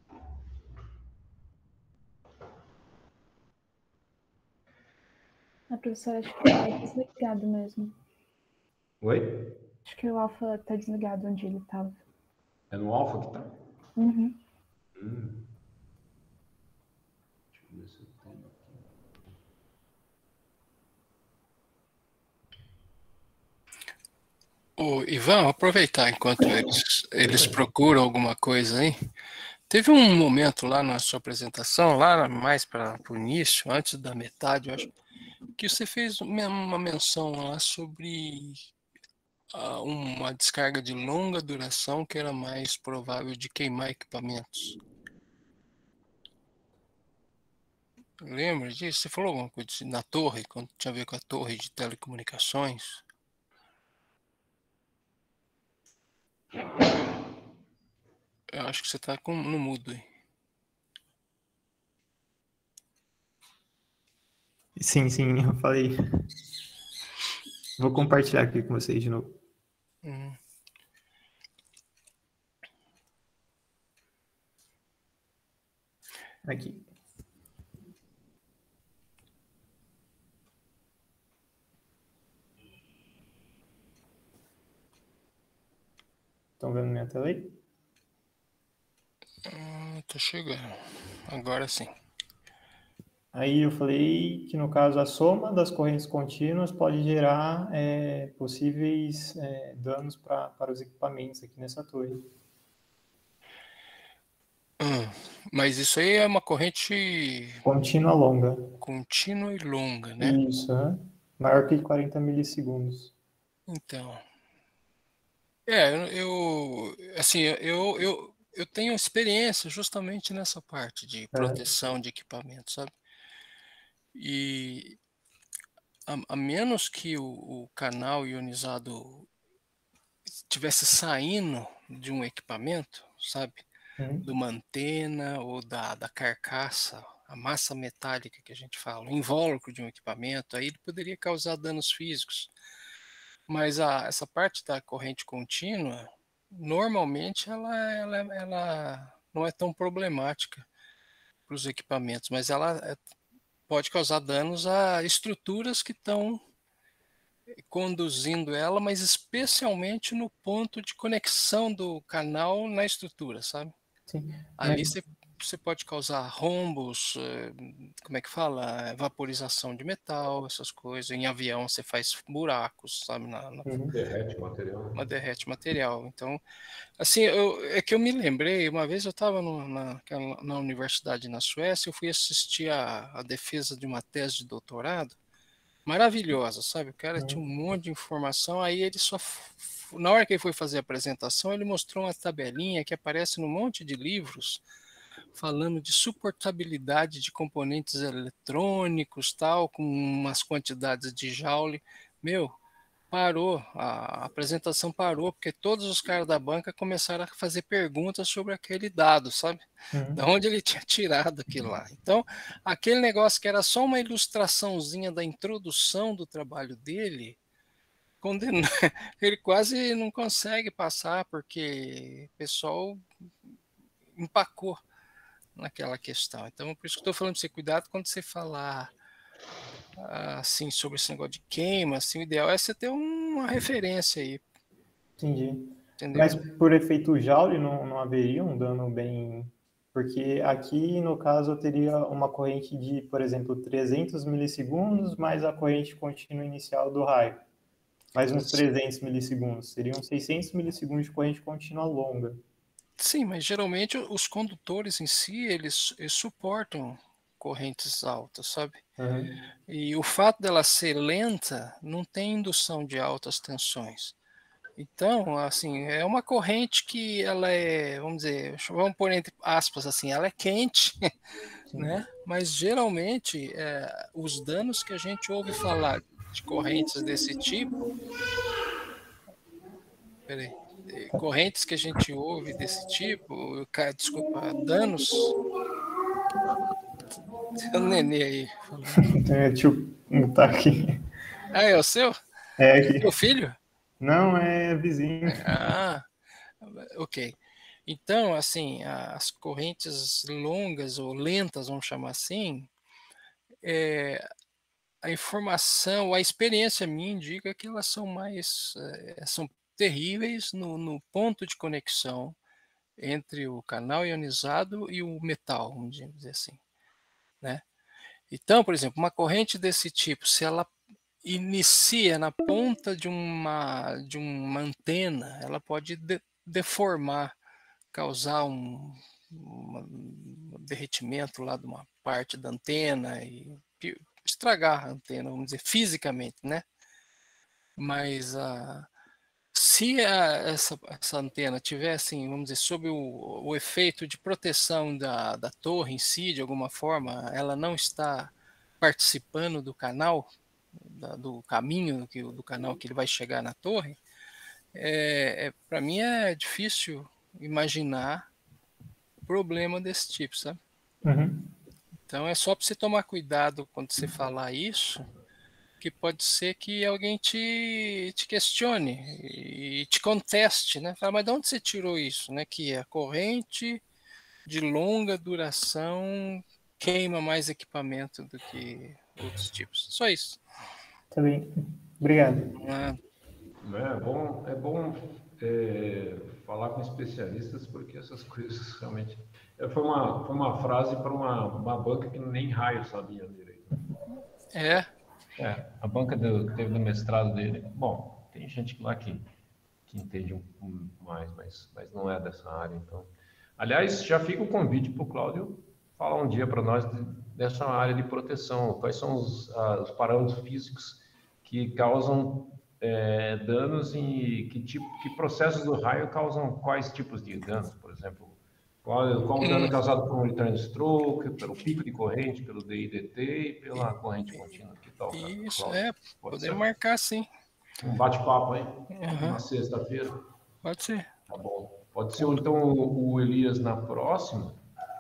A professora, acho que tá desligado mesmo. Oi? Acho que o Alpha tá desligado onde ele tava. É no alfa que tá? Uhum. Hum. Deixa eu ver se eu tenho aqui. Ô, Ivan, aproveitar enquanto eles, eles procuram alguma coisa aí. Teve um momento lá na sua apresentação, lá mais para o início, antes da metade, eu acho, que você fez uma menção lá sobre uh, uma descarga de longa duração que era mais provável de queimar equipamentos. Lembra disso? Você falou alguma coisa na torre, quando tinha a ver com a torre de telecomunicações? Eu acho que você está no mudo aí. Sim, sim, eu falei. Vou compartilhar aqui com vocês de novo. Uhum. Aqui. Estão vendo minha tela aí? Ah, tô chegando. Agora sim. Aí eu falei que, no caso, a soma das correntes contínuas pode gerar é, possíveis é, danos pra, para os equipamentos aqui nessa torre. Hum, mas isso aí é uma corrente Contínua longa. contínua e longa, né? Isso, né? Maior que quarenta milissegundos. Então, é, eu, eu assim, eu, eu, eu tenho experiência justamente nessa parte de proteção de equipamento, sabe? E a, a menos que o, o canal ionizado estivesse saindo de um equipamento, sabe? Hum. De uma antena ou da, da carcaça, a massa metálica que a gente fala, o invólucro de um equipamento, aí ele poderia causar danos físicos. Mas a, essa parte da corrente contínua, normalmente ela, ela, ela não é tão problemática para os equipamentos, mas ela é, pode causar danos a estruturas que estão conduzindo ela, mas especialmente no ponto de conexão do canal na estrutura, sabe? Sim. Ali Mas, você, você pode causar rombos, como é que fala? Vaporização de metal, essas coisas. Em avião você faz buracos, sabe? Na, na, uhum. Derrete o material. uma derrete material. Então, assim, eu, é que eu me lembrei, uma vez eu estava na, na universidade na Suécia, eu fui assistir a, a defesa de uma tese de doutorado, maravilhosa, sabe? O cara tinha um monte de informação, aí ele só... Na hora que ele foi fazer a apresentação, ele mostrou uma tabelinha que aparece num monte de livros, falando de suportabilidade de componentes eletrônicos, tal, com umas quantidades de joule. Meu, parou, a apresentação parou, porque todos os caras da banca começaram a fazer perguntas sobre aquele dado, sabe? Uhum. Da onde ele tinha tirado aquilo lá. Então, aquele negócio que era só uma ilustraçãozinha da introdução do trabalho dele, condena... ele quase não consegue passar, porque o pessoal empacou naquela questão. Então, por isso que eu estou falando para você, cuidado quando você falar assim sobre esse negócio de queima, assim, o ideal é você ter uma referência aí. Entendi. entendeu? Mas por efeito Joule não, não haveria um dano bem... Porque aqui, no caso, eu teria uma corrente de, por exemplo, trezentos milissegundos mais a corrente contínua inicial do raio. Mais uns trezentos milissegundos. Seriam seiscentos milissegundos de corrente contínua longa. Sim, mas geralmente os condutores em si, eles, eles suportam correntes altas, sabe? Uhum. E o fato dela ser lenta não tem indução de altas tensões. Então, assim, é uma corrente que ela é, vamos dizer, vamos pôr entre aspas assim, ela é quente, né? Mas geralmente é, os danos que a gente ouve falar de correntes desse tipo, peraí, eh, correntes que a gente ouve desse tipo, ca- desculpa, danos, tem um nenê aí falando. É, deixa eu mutar aqui. Ah, é o seu? É Seu aqui. filho? Não, é vizinho. Ah, ok. Então, assim, as correntes longas ou lentas, vamos chamar assim, é, a informação, a experiência minha indica que elas são mais, é, são terríveis no, no ponto de conexão entre o canal ionizado e o metal, vamos dizer assim, né? Então, por exemplo, uma corrente desse tipo, se ela inicia na ponta de uma, de uma antena, ela pode de, deformar, causar um, um derretimento lá de uma parte da antena e estragar a antena, vamos dizer, fisicamente, né? Mas a, se a, essa, essa antena tivesse, assim, vamos dizer, sob o, o efeito de proteção da, da torre em si, de alguma forma, ela não está participando do canal, da, do caminho que, do canal que ele vai chegar na torre, é, é, para mim é difícil imaginar problema desse tipo, sabe? Uhum. Então é só para você tomar cuidado quando você falar isso, que pode ser que alguém te, te questione e te conteste, né? Fala, mas de onde você tirou isso, né? Que a corrente de longa duração queima mais equipamento do que outros tipos. Só isso. Tá bem. Obrigado. Ah, Né? É bom, é bom é, falar com especialistas, porque essas coisas realmente. É, Foi uma, foi uma frase para uma, uma banca que nem raio sabia direito. é, É, a banca do, teve no mestrado dele. Bom, tem gente lá que, que entende um, um mais, mas, mas não é dessa área, então. Aliás, já fica o convite para o Cláudio falar um dia para nós de, dessa área de proteção. Quais são os, ah, os parâmetros físicos que causam é, danos e que tipo, que processos do raio causam quais tipos de danos, por exemplo, qual, qual o dano hum, causado por um return stroke, pelo pico de corrente, pelo D I D T e pela corrente contínua. Que tal, cara? isso, Cláudio? é, Pode podemos ser? marcar sim. Um bate-papo, hein? Uhum, Na sexta-feira. pode ser. Tá bom. Pode ser então o o Elias na próxima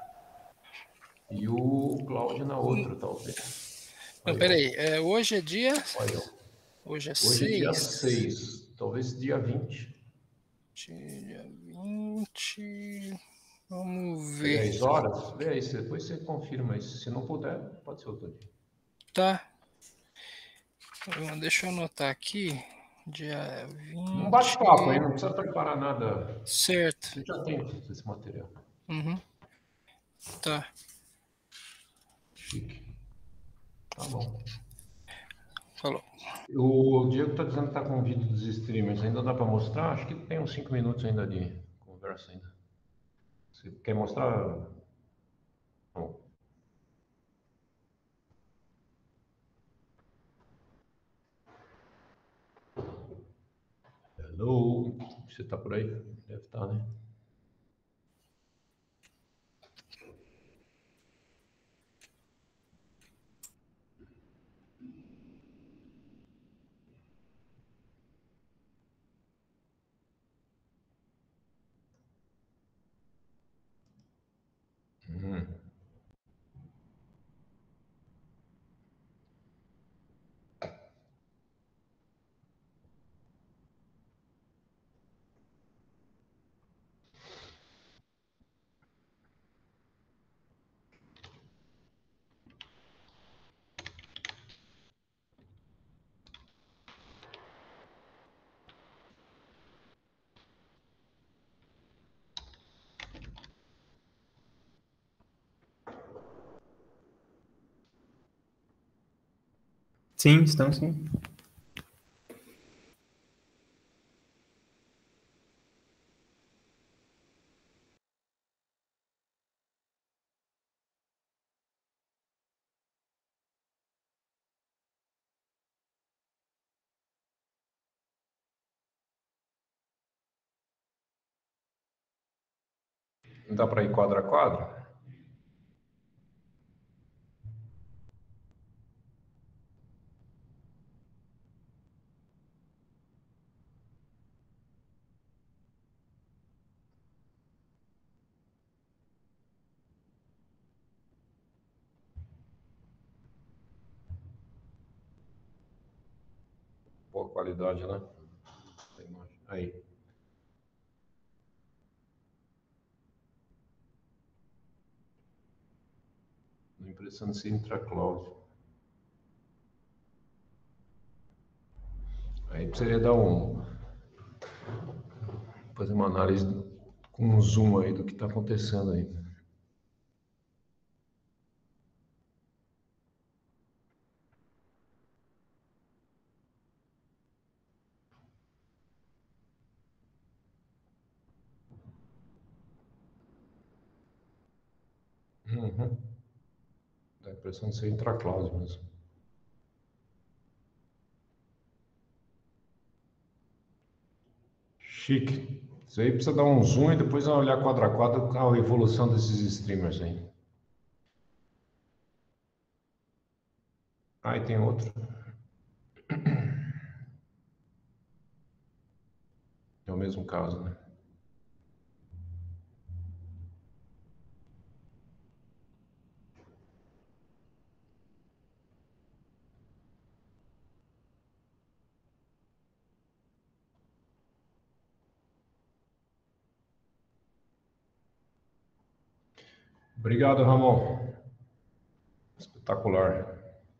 e o Cláudio na outra, talvez. Então, Aí, ó. peraí, é, hoje é dia, Aí, ó. hoje é Hoje é dia seis, seis, talvez dia vinte. dia vinte, vamos ver. dez horas? Vê aí, você- depois você confirma isso. Se não puder, pode ser outro dia. Tá, então, deixa eu anotar aqui, dia Um vinte, bate-papo aí, não precisa preparar nada. certo, Você já tem esse material. uhum, tá, Chique. Tá bom. falou. O Diego está dizendo que está com o vídeo dos streamers. Ainda dá para mostrar? Acho que tem uns cinco minutos ainda de conversa ainda. Você quer mostrar? Bom. Hello? Você está por aí? Deve estar, né? Hum. Sim, estão sim. Dá para ir quadro a quadro? Boa qualidade, né? Aí. Impressão de intracloud. Aí precisaria dar um... fazer uma análise com um zoom aí do que está acontecendo aí. Uhum. Dá a impressão de ser intracloud mesmo. Chique. Isso aí precisa dar um zoom e depois olhar quadro a quadro a evolução desses streamers aí. Ah, e tem outro. É o mesmo caso, né? Obrigado, Ramon. Espetacular.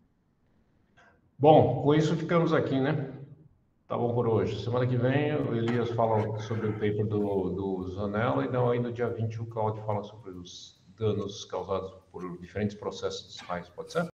Bom, com isso ficamos aqui, né? Tá bom por hoje. Semana que vem o Elias fala sobre o paper do, do Zanella e não, aí no dia vinte o Claudio fala sobre os danos causados por diferentes processos raios, pode ser?